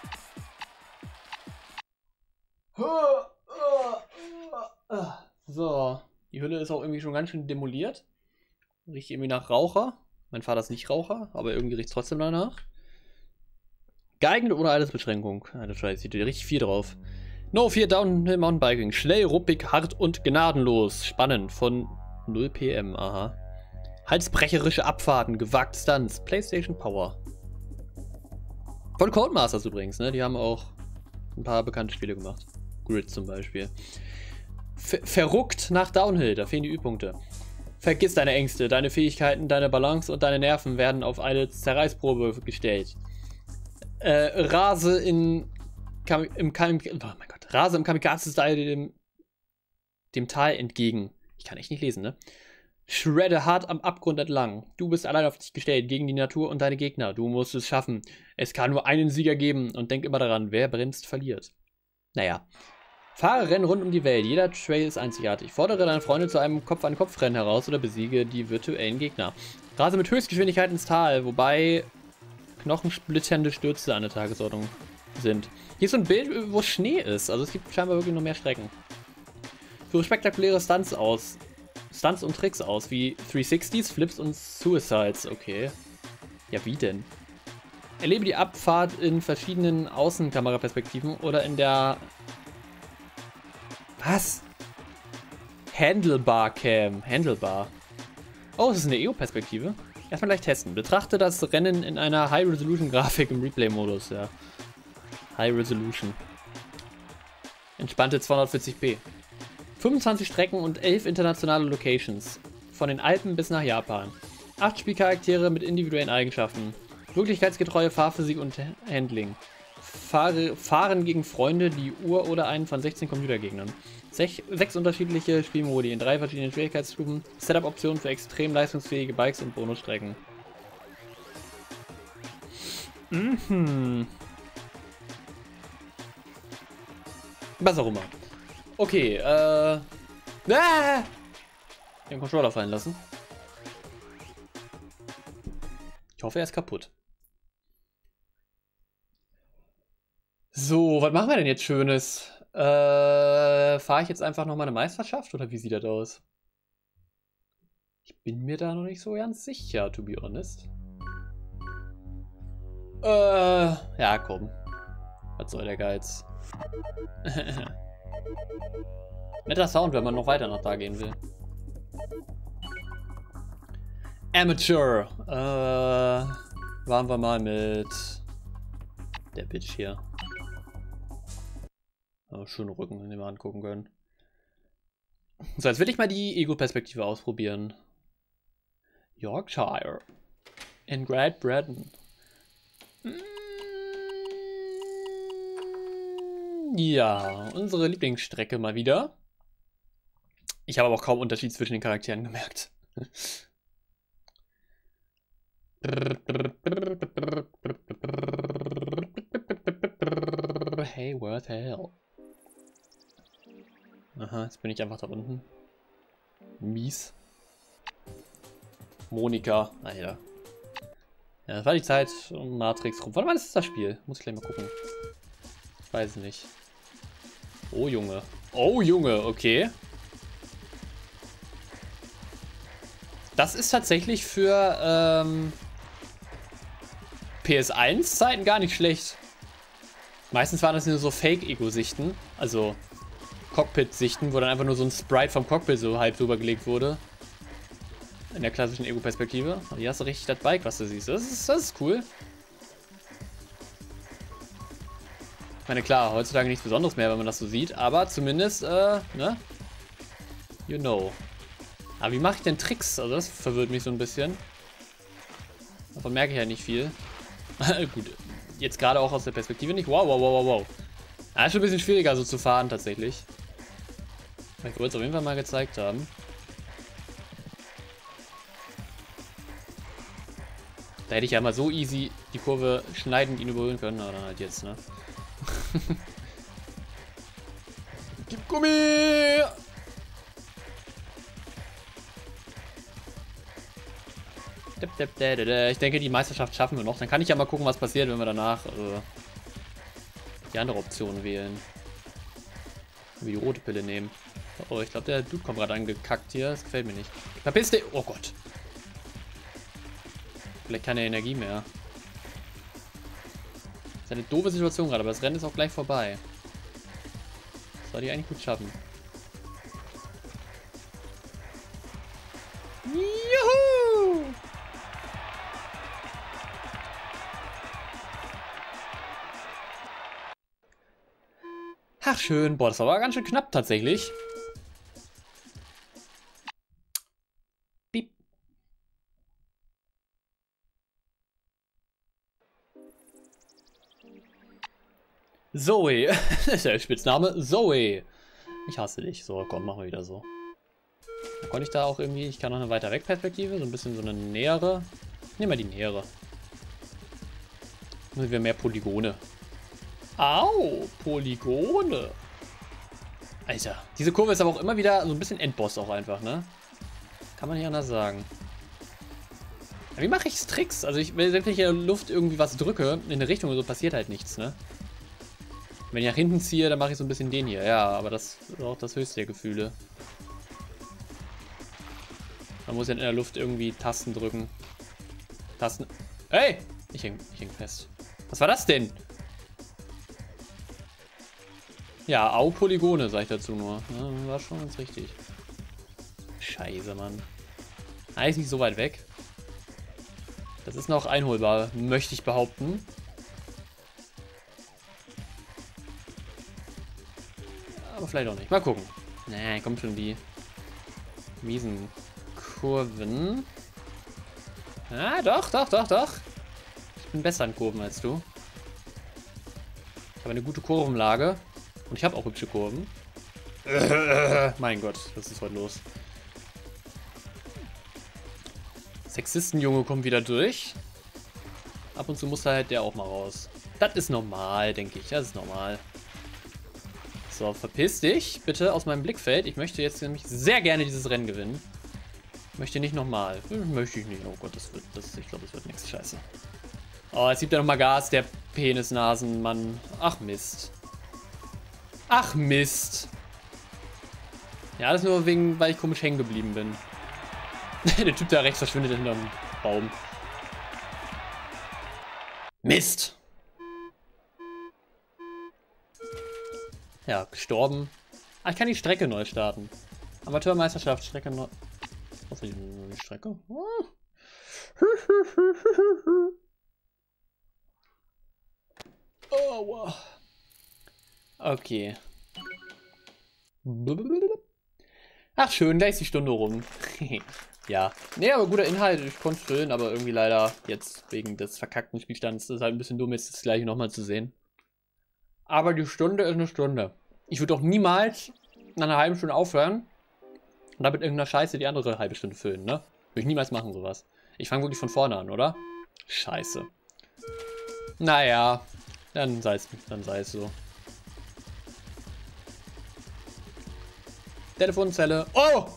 So, die Hülle ist auch irgendwie schon ganz schön demoliert. Riecht irgendwie nach Raucher. Mein Vater ist nicht Raucher, aber irgendwie riecht es trotzdem danach. Geeignet ohne Altersbeschränkung. Alter Scheiße, sieht hier richtig viel drauf. No vier Downhill Mountainbiking. Schnell, ruppig, hart und gnadenlos. Spannend. Von null P M, aha. Halsbrecherische Abfahrten, gewagte Stunts, PlayStation Power. Von Codemasters übrigens, ne? Die haben auch ein paar bekannte Spiele gemacht. Grid zum Beispiel. Ver verruckt nach Downhill, da fehlen die Ü-Punkte. Vergiss deine Ängste, deine Fähigkeiten, deine Balance und deine Nerven werden auf eine Zerreißprobe gestellt. Äh, Rase in Kam im Kam oh mein Gott, Rase im Kamikaze-Style dem, dem Tal entgegen. Ich kann echt nicht lesen, ne? Shredde hart am Abgrund entlang. Du bist allein auf dich gestellt, gegen die Natur und deine Gegner. Du musst es schaffen. Es kann nur einen Sieger geben. Und denk immer daran, wer bremst, verliert. Naja. Fahre Rennen rund um die Welt. Jeder Trail ist einzigartig. Fordere deine Freunde zu einem Kopf-an-Kopf-Rennen heraus oder besiege die virtuellen Gegner. Rase mit Höchstgeschwindigkeit ins Tal, wobei knochensplitternde Stürze an der Tagesordnung sind. Hier ist so ein Bild, wo Schnee ist. Also es gibt scheinbar wirklich noch mehr Strecken. Führe spektakuläre Stunts aus. Stunts und Tricks aus, wie dreihundertsechziger, Flips und Suicides. Okay. Ja, wie denn? Erlebe die Abfahrt in verschiedenen Außenkameraperspektiven oder in der... Was? Handlebar Cam. Handlebar. Oh, das ist eine E O-Perspektive. Erstmal gleich testen. Betrachte das Rennen in einer High-Resolution-Grafik im Replay-Modus. Ja. High-Resolution. Entspannte zweihundertvierzig p. fünfundzwanzig Strecken und elf internationale Locations. Von den Alpen bis nach Japan. acht Spielcharaktere mit individuellen Eigenschaften. Wirklichkeitsgetreue Fahrphysik und Handling. Fahre, fahren gegen Freunde, die Uhr oder einen von sechzehn Computergegnern. Sech, sechs unterschiedliche Spielmodi in drei verschiedenen Schwierigkeitsstufen. Setup-Optionen für extrem leistungsfähige Bikes und Bonusstrecken. Mhm. Was auch immer. Okay, äh... Ah! Den Controller fallen lassen. Ich hoffe, er ist kaputt. So, was machen wir denn jetzt Schönes? Äh, fahre ich jetzt einfach noch mal eine Meisterschaft oder wie sieht das aus? Ich bin mir da noch nicht so ganz sicher, to be honest. Äh, ja, komm. Was soll der Geiz? Netter Sound, wenn man noch weiter nach da gehen will. Amateur. Äh, waren wir mal mit der Bitch hier. Oh, schönen Rücken, den wir angucken können. So, jetzt will ich mal die Ego-Perspektive ausprobieren. Yorkshire. In Great Britain. Ja, unsere Lieblingsstrecke mal wieder. Ich habe aber auch kaum Unterschied zwischen den Charakteren gemerkt. Hey, what the hell? Aha, jetzt bin ich einfach da unten. Mies. Monika, Alter. Ja, das war die Zeit um Matrix rum. Warte mal, ist das Spiel? Muss ich gleich mal gucken. Ich weiß nicht. Oh, Junge. Oh, Junge, okay. Das ist tatsächlich für ähm, P S eins Zeiten gar nicht schlecht. Meistens waren das nur so Fake-Ego-Sichten. Also Cockpit-Sichten, wo dann einfach nur so ein Sprite vom Cockpit so halb drüber gelegt wurde. In der klassischen Ego-Perspektive. Und hier hast du richtig das Bike, was du siehst. Das ist, das ist cool. Ich meine, klar, heutzutage nichts Besonderes mehr, wenn man das so sieht. Aber zumindest, äh, ne? You know. Aber wie mache ich denn Tricks? Also das verwirrt mich so ein bisschen. Davon merke ich ja nicht viel. Gut, jetzt gerade auch aus der Perspektive nicht. Wow, wow, wow, wow, wow. Ja, ist schon ein bisschen schwieriger so zu fahren tatsächlich. Ich wollte es auf jeden Fall mal gezeigt haben. Da hätte ich ja mal so easy die Kurve schneidend ihn überholen können, aber dann halt jetzt, ne? Gib Gummi! Ich denke, die Meisterschaft schaffen wir noch. Dann kann ich ja mal gucken, was passiert, wenn wir danach äh, die andere Option wählen. Wie die rote Pille nehmen. Oh, ich glaube, der Dude kommt gerade angekackt hier. Das gefällt mir nicht. Verpiss dich! Oh Gott. Vielleicht keine Energie mehr. Das ist eine doofe Situation gerade, aber das Rennen ist auch gleich vorbei. Das soll die eigentlich gut schaffen. Juhu! Ach schön, boah, das war aber ganz schön knapp tatsächlich. Piep. Zoe, das ist der Spitzname, Zoe. Ich hasse dich. So, komm, machen wir wieder so. Konnte ich da auch irgendwie, ich kann noch eine weiter weg Perspektive, so ein bisschen so eine nähere. Nehmen wir die nähere. Nur wir mehr Polygone. Au, Polygone. Alter, diese Kurve ist aber auch immer wieder so ein bisschen Endboss auch einfach, ne? Kann man nicht anders sagen. Aber wie mache ich Tricks? Also ich, wenn ich in der Luft irgendwie was drücke, in eine Richtung, so passiert halt nichts, ne? Wenn ich nach hinten ziehe, dann mache ich so ein bisschen den hier. Ja, aber das ist auch das höchste der Gefühle. Man muss ja in der Luft irgendwie Tasten drücken. Tasten... Hey! Ich häng, ich häng fest. Was war das denn? Ja, au Polygone, sag ich dazu nur. Ja, war schon ganz richtig. Scheiße, Mann. Eigentlich nicht so weit weg. Das ist noch einholbar, möchte ich behaupten. Aber vielleicht auch nicht. Mal gucken. Na, kommt schon die miesen Kurven. Ah, doch, doch, doch, doch. Ich bin besser an Kurven als du. Ich habe eine gute Kurvenlage. Und ich habe auch hübsche Kurven. Mein Gott, was ist heute los? Sexistenjunge kommt wieder durch. Ab und zu muss halt der auch mal raus. Das ist normal, denke ich. Das ist normal. So, verpiss dich bitte aus meinem Blickfeld. Ich möchte jetzt nämlich sehr gerne dieses Rennen gewinnen. Ich möchte nicht nochmal. Möchte ich nicht. Oh Gott, das wird, das, ich glaube, das wird nichts. Scheiße. Oh, jetzt gibt er nochmal Gas, der Penisnasenmann. Ach Mist. Ach Mist. Ja, das nur wegen, weil ich komisch hängen geblieben bin. Der Typ da rechts verschwindet hinterm Baum. Mist. Ja, gestorben. Ah, ich kann die Strecke neu starten. Amateurmeisterschaft, Strecke neu. Was ist die Strecke? Oh, wow. Okay. Ach schön, da ist die Stunde rum. Ja. Nee, aber guter Inhalt, ich konnte es füllen, aber irgendwie leider jetzt wegen des verkackten Spielstands ist es halt ein bisschen dumm, jetzt das gleiche nochmal zu sehen. Aber die Stunde ist eine Stunde. Ich würde doch niemals nach einer halben Stunde aufhören und damit irgendeiner Scheiße die andere halbe Stunde füllen, ne? Würde ich niemals machen, sowas. Ich fange wirklich von vorne an, oder? Scheiße. Naja, dann sei es, dann sei es so. Telefonzelle. Oh!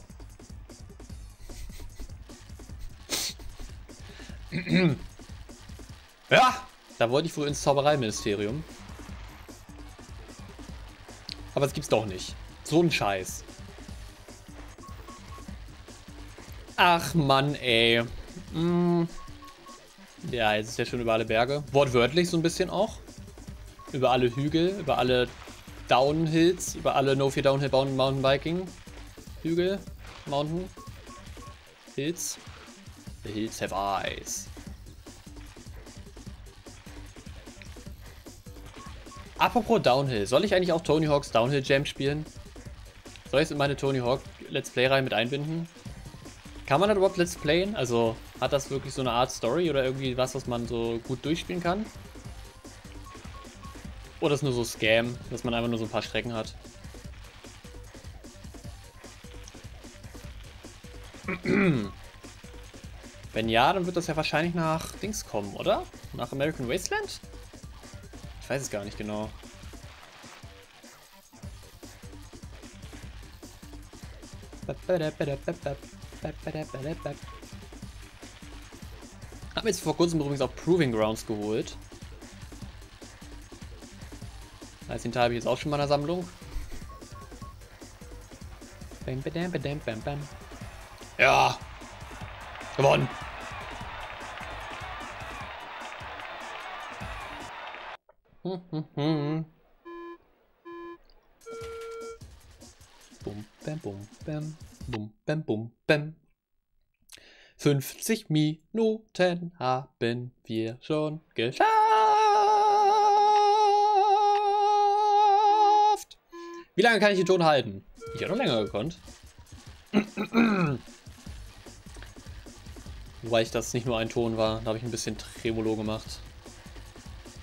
Ja! Da wollte ich wohl ins Zaubereiministerium. Aber das gibt's doch nicht. So ein Scheiß. Ach Mann, ey. Hm. Ja, jetzt ist ja schon über alle Berge. Wortwörtlich so ein bisschen auch. Über alle Hügel, über alle Downhills, über alle No vier Downhill Mountainbiking. Hügel, Mountain, Hills. The hills have eyes. Apropos Downhill, soll ich eigentlich auch Tony Hawk's Downhill Jam spielen? Soll ich es in meine Tony Hawk Let's Play-Reihe mit einbinden? Kann man das überhaupt Let's Playen? Also hat das wirklich so eine Art Story oder irgendwie was, was man so gut durchspielen kann? Oder ist nur so Scam, dass man einfach nur so ein paar Strecken hat? Wenn ja, dann wird das ja wahrscheinlich nach Dings kommen, oder? Nach American Wasteland? Ich weiß es gar nicht genau. Hab mir jetzt vor kurzem übrigens auch Proving Grounds geholt. Als den Teil habe ich jetzt auch schon mal in der Sammlung. Bam, bam, bam, bam, bam. Ja! Gewonnen! Hm, hm, hm. Bum, bam, bum, bam, bum, bam, bum, bam. fünfzig Minuten haben wir schon geschafft. Wie lange kann ich den Ton halten? Ich hätte noch länger gekonnt. Wobei ich das nicht nur ein Ton war, da habe ich ein bisschen Tremolo gemacht.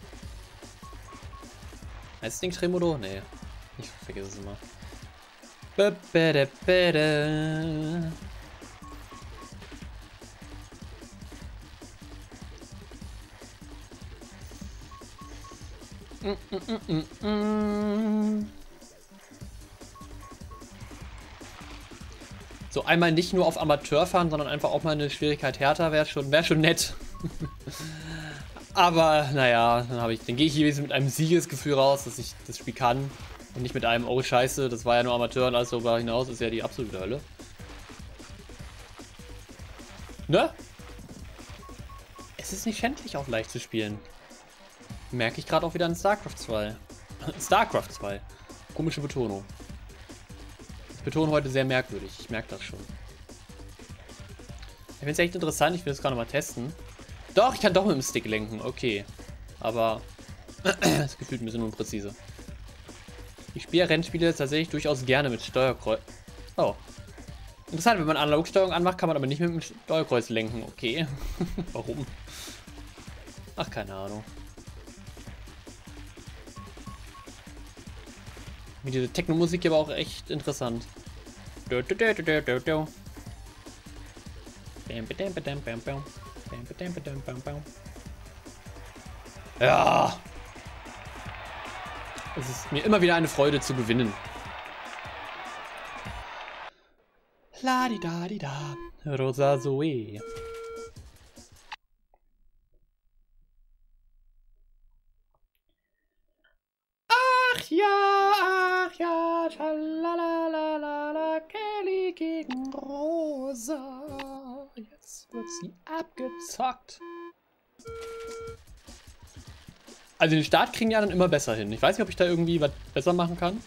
Heißt das Ding Tremolo? Nee, ich vergesse es immer. Mm, mm, mm, mm. So einmal nicht nur auf Amateur fahren, sondern einfach auch mal eine Schwierigkeit härter wäre schon, wär schon nett. Aber naja, dann, ich, dann gehe ich hier mit einem Siegesgefühl raus, dass ich das Spiel kann. Und nicht mit einem, oh scheiße, das war ja nur Amateur und alles darüber hinaus ist ja die absolute Hölle. Ne? Es ist nicht schändlich, auch leicht zu spielen. Merke ich gerade auch wieder in StarCraft zwei. StarCraft zwei. Komische Betonung. Ich betone heute sehr merkwürdig. Ich merke das schon. Ich finde es echt interessant. Ich will es gerade mal testen. Doch, ich kann doch mit dem Stick lenken. Okay. Aber das gefühlt ein bisschen unpräzise. Ich spiele Rennspiele tatsächlich durchaus gerne mit Steuerkreuz. Oh. Interessant, wenn man Analogsteuerung anmacht, kann man aber nicht mit dem Steuerkreuz lenken. Okay. Warum? Ach, keine Ahnung. Wie diese Techno-Musik hier aber auch echt interessant. Ja. Es ist mir immer wieder eine Freude zu gewinnen. La di da di da. Rosa Zoe. Ach ja, ach ja, schalalalala, Kelly gegen Rosa. Jetzt wird sie abgezockt. Also den Start kriegen die anderen immer besser hin. Ich weiß nicht, ob ich da irgendwie was besser machen kann.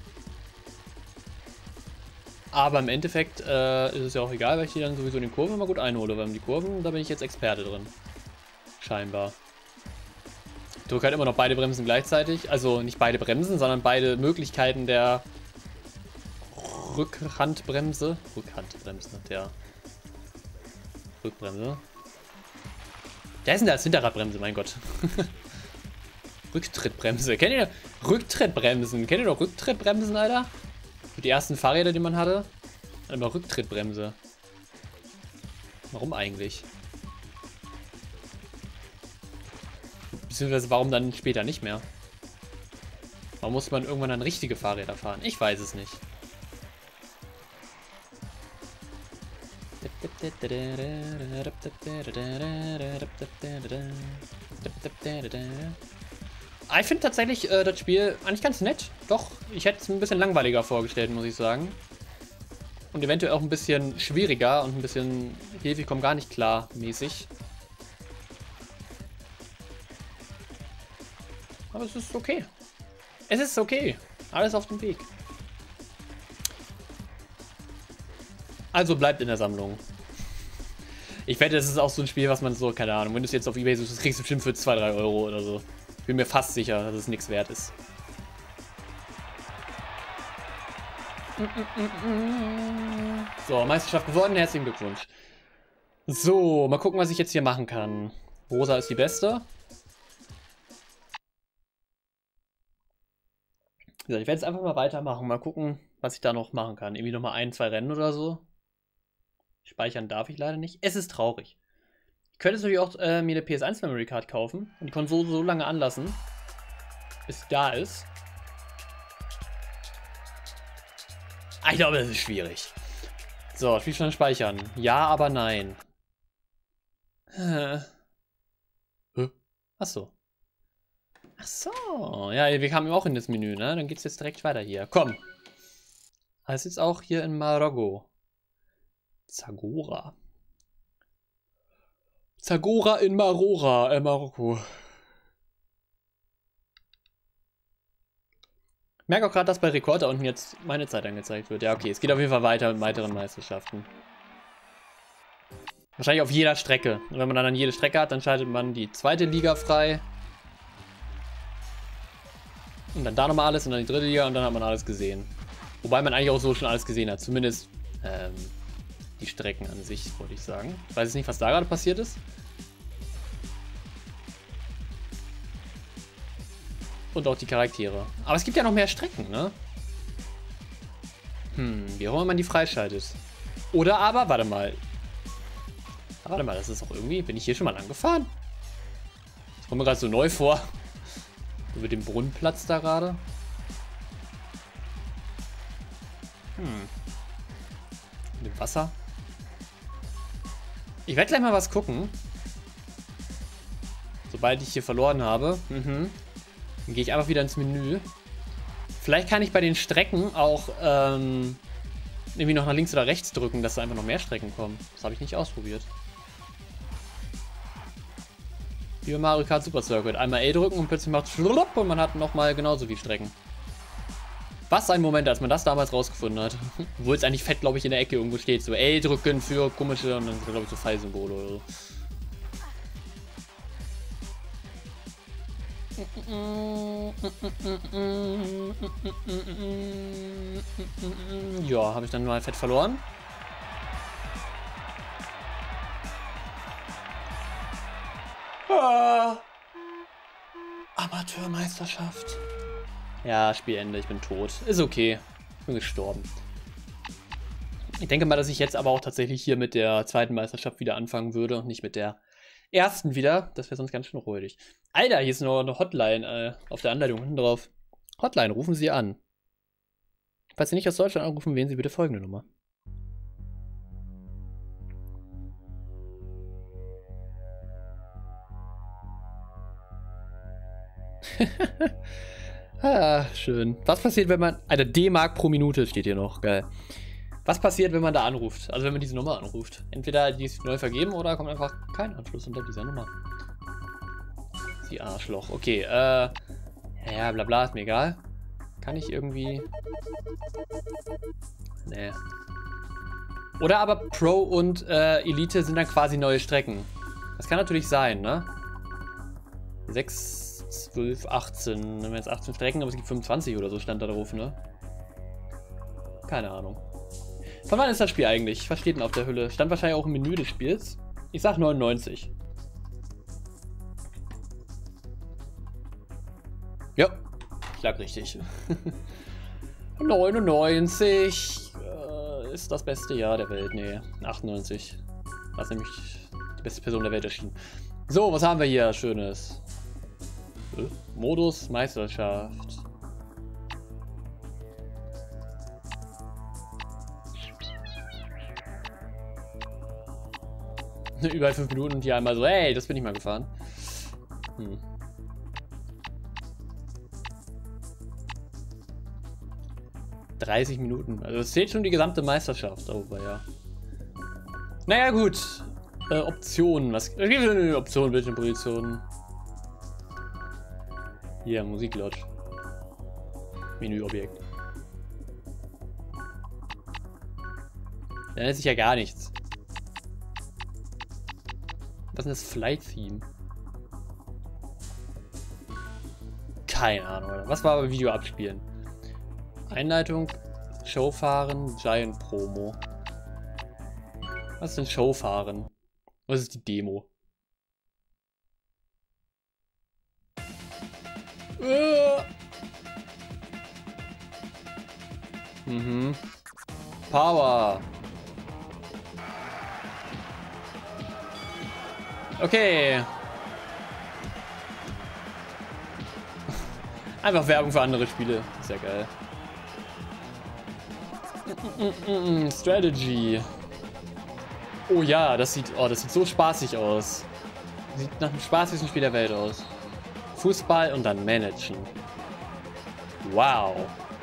Aber im Endeffekt äh, ist es ja auch egal, weil ich die dann sowieso in den Kurven immer gut einhole. Weil die Kurven, da bin ich jetzt Experte drin. Scheinbar. Ich drücke halt immer noch beide Bremsen gleichzeitig. Also nicht beide Bremsen, sondern beide Möglichkeiten der Rückhandbremse. Rückhandbremse, der Rückbremse. Der ist denn das Hinterradbremse, mein Gott. Rücktrittbremse. Kennt ihr Rücktrittbremsen? Kennt ihr noch Rücktrittbremsen, Alter? Für die ersten Fahrräder, die man hatte. Immer Rücktrittbremse. Warum eigentlich? Beziehungsweise warum dann später nicht mehr? Warum muss man irgendwann dann richtige Fahrräder fahren? Ich weiß es nicht. Ich finde tatsächlich äh, das Spiel eigentlich ganz nett. Doch, ich hätte es ein bisschen langweiliger vorgestellt, muss ich sagen. Und eventuell auch ein bisschen schwieriger und ein bisschen Hilfe, ich komme gar nicht klar mäßig. Aber es ist okay. Es ist okay. Alles auf dem Weg. Also bleibt in der Sammlung. Ich wette, das ist auch so ein Spiel, was man so, keine Ahnung, wenn du es jetzt auf eBay suchst, das kriegst du bestimmt für zwei, drei Euro oder so. Ich bin mir fast sicher, dass es nichts wert ist. So, Meisterschaft gewonnen, herzlichen Glückwunsch. So, mal gucken, was ich jetzt hier machen kann. Rosa ist die Beste. So, ich werde jetzt einfach mal weitermachen, mal gucken, was ich da noch machen kann. Irgendwie nochmal ein, zwei Rennen oder so. Speichern darf ich leider nicht. Es ist traurig. Ich könnte natürlich auch äh, mir eine P S eins Memory Card kaufen und die Konsole so lange anlassen, bis sie da ist. Ah, ich glaube, das ist schwierig. So, Spielstand speichern. Ja, aber nein. Hä? Ach so. Ach so. Ja, wir kamen auch in das Menü, ne? Dann geht's jetzt direkt weiter hier. Komm. Das ist jetzt auch hier in Marokko. Zagora. Zagora in Marora, äh, Marokko. Ich merke auch gerade, dass bei Rekord da unten jetzt meine Zeit angezeigt wird. Ja, okay, es geht auf jeden Fall weiter mit weiteren Meisterschaften. Wahrscheinlich auf jeder Strecke. Und wenn man dann jede Strecke hat, dann schaltet man die zweite Liga frei. Und dann da nochmal alles und dann die dritte Liga und dann hat man alles gesehen. Wobei man eigentlich auch so schon alles gesehen hat. Zumindest ähm, die Strecken an sich, wollte ich sagen. Ich weiß jetzt nicht, was da gerade passiert ist. Und auch die Charaktere. Aber es gibt ja noch mehr Strecken, ne? Hm, wie auch immer man die freischaltet. Oder aber, warte mal. Warte mal, das ist auch irgendwie... Bin ich hier schon mal angefahren? Das kommt mir gerade so neu vor. Über den Brunnenplatz da gerade. Hm. Mit dem Wasser. Ich werde gleich mal was gucken. Sobald ich hier verloren habe. Mhm. Dann gehe ich einfach wieder ins Menü. Vielleicht kann ich bei den Strecken auch ähm, irgendwie noch nach links oder rechts drücken, dass da einfach noch mehr Strecken kommen. Das habe ich nicht ausprobiert. Wie bei Mario Kart Super Circuit. Einmal A drücken und plötzlich macht es schlupp und man hat nochmal genauso viele Strecken. Was ein Moment, als man das damals rausgefunden hat. Obwohl es eigentlich fett, glaube ich, in der Ecke irgendwo steht. So A drücken für komische und dann glaube ich so Pfeilsymbole oder so. Ja, habe ich dann mal fett verloren. Ah. Amateurmeisterschaft. Ja, Spielende, ich bin tot. Ist okay. Ich bin gestorben. Ich denke mal, dass ich jetzt aber auch tatsächlich hier mit der zweiten Meisterschaft wieder anfangen würde und nicht mit der ersten wieder. Das wäre sonst ganz schön räudig. Alter, hier ist noch eine Hotline äh, auf der Anleitung hinten drauf. Hotline, rufen Sie an. Falls Sie nicht aus Deutschland anrufen, wählen Sie bitte folgende Nummer. Ah, schön. Was passiert, wenn man... Alter, D-Mark pro Minute steht hier noch. Geil. Was passiert, wenn man da anruft? Also wenn man diese Nummer anruft. Entweder die ist neu vergeben oder kommt einfach kein Anschluss unter dieser Nummer. Sie Arschloch. Okay, äh... ja, bla bla, ist mir egal. Kann ich irgendwie... Nee. Oder aber Pro und äh, Elite sind dann quasi neue Strecken. Das kann natürlich sein, ne? sechs, zwölf, achtzehn. Dann haben wir jetzt achtzehn Strecken, aber es gibt fünfundzwanzig oder so, stand da drauf, ne? Keine Ahnung. Von wann ist das Spiel eigentlich? Was steht denn auf der Hülle? Stand wahrscheinlich auch im Menü des Spiels. Ich sag neunundneunzig. Ja, ich lag richtig. neunundneunzig äh, ist das beste Jahr der Welt. Nee, achtundneunzig. Das ist nämlich die beste Person der Welt erschienen. So, was haben wir hier Schönes? Äh, Modus Meisterschaft. Überall fünf Minuten und hier einmal so, hey, das bin ich mal gefahren. Hm. dreißig Minuten. Also es zählt schon die gesamte Meisterschaft. Oh, ja. Naja, gut. Äh, Optionen. Was gibt es denn für Optionen, Bildschirmpositionen? Hier, Musiklodge. Menüobjekt. Da ändert sich ja gar nichts. Was ist das Flight-Theme? Keine Ahnung, oder? Was war aber Video abspielen? Einleitung, Showfahren, Giant Promo. Was ist denn Showfahren? Was ist die Demo? Uh. Mhm. Power. Okay. Einfach Werbung für andere Spiele. Sehr geil. Mm, mm, mm, Strategy. Oh ja, das sieht, oh, das sieht so spaßig aus. Sieht nach dem spaßigsten Spiel der Welt aus. Fußball und dann managen. Wow.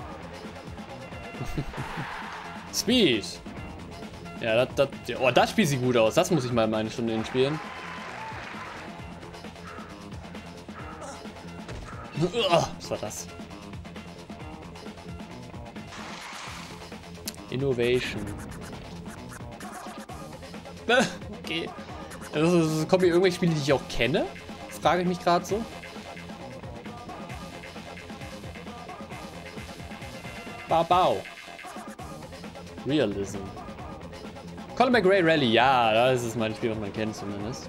Speed. Ja, das, das, oh, das Spiel sieht gut aus. Das muss ich mal meine Stunde in spielen. Was war das? Innovation. Okay. Also, kommen hier irgendwelche Spiele, die ich auch kenne? Frage ich mich gerade so. Babau. Realism. Colin McRae Rally, ja, das ist mein Spiel, was man kennt zumindest.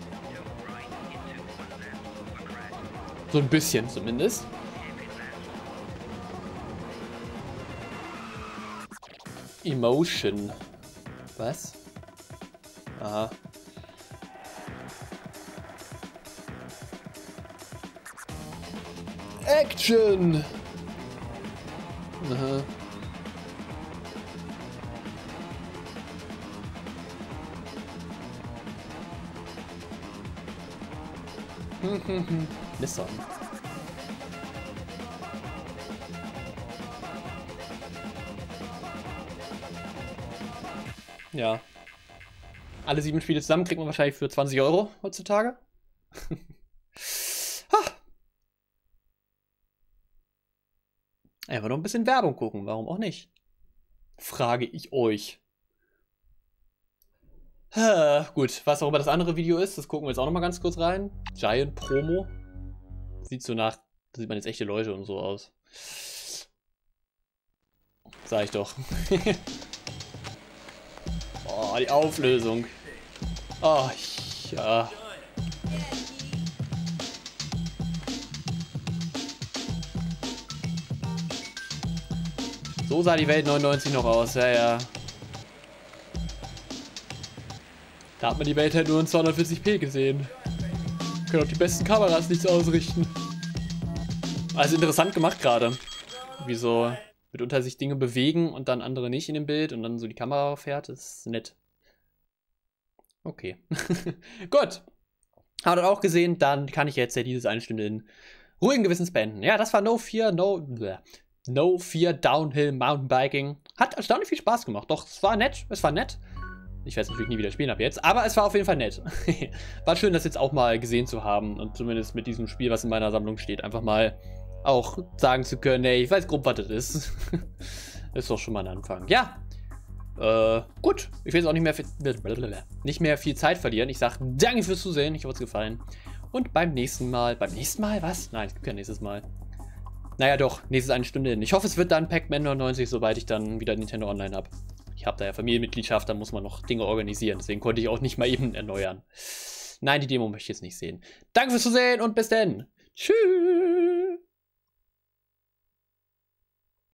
So ein bisschen zumindest. Emotion. Was? Aha. Action! Aha. Hm, hm, hm. Nissan. Ja. Alle sieben Spiele zusammen kriegt man wahrscheinlich für zwanzig Euro heutzutage. Einfach noch ein bisschen Werbung gucken, warum auch nicht? Frage ich euch. Ha, gut, was auch immer das andere Video ist, das gucken wir jetzt auch noch mal ganz kurz rein. Giant Promo. Sieht so nach, da sieht man jetzt echte Leute und so aus. Sag ich doch. Oh, die Auflösung. Oh, ja. So sah die Welt neunundneunzig noch aus, ja, ja. Da hat man die Welt halt nur in zweihundertvierzig p gesehen. Können auch die besten Kameras nichts ausrichten. Also interessant gemacht gerade. Wie so mitunter sich Dinge bewegen und dann andere nicht in dem Bild und dann so die Kamera fährt. Das ist nett. Okay. Gut. Habt ihr auch gesehen, dann kann ich jetzt ja dieses eine Stunde in ruhigen Gewissens beenden. Ja, das war No Fear, No... Bleh. No Fear Downhill Mountainbiking. Hat erstaunlich viel Spaß gemacht. Doch, es war nett. Es war nett. Ich werde es natürlich nie wieder spielen ab jetzt. Aber es war auf jeden Fall nett. War schön, das jetzt auch mal gesehen zu haben. Und zumindest mit diesem Spiel, was in meiner Sammlung steht, einfach mal auch sagen zu können, ey, ich weiß grob, was das ist. Ist doch schon mal ein Anfang. Ja. Äh, gut. Ich will jetzt auch nicht mehr, viel, nicht mehr viel Zeit verlieren. Ich sage danke fürs Zusehen. Ich hoffe, es gefallen. Und beim nächsten Mal. Beim nächsten Mal? Was? Nein, es gibt kein nächstes Mal. Naja doch, nächstes eine Stunde hin. Ich hoffe, es wird dann Pac-Man neunundneunzig, sobald ich dann wieder Nintendo Online habe. Ich habe da ja Familienmitgliedschaft, da muss man noch Dinge organisieren. Deswegen konnte ich auch nicht mal eben erneuern. Nein, die Demo möchte ich jetzt nicht sehen. Danke fürs Zusehen und bis dann. Tschüss.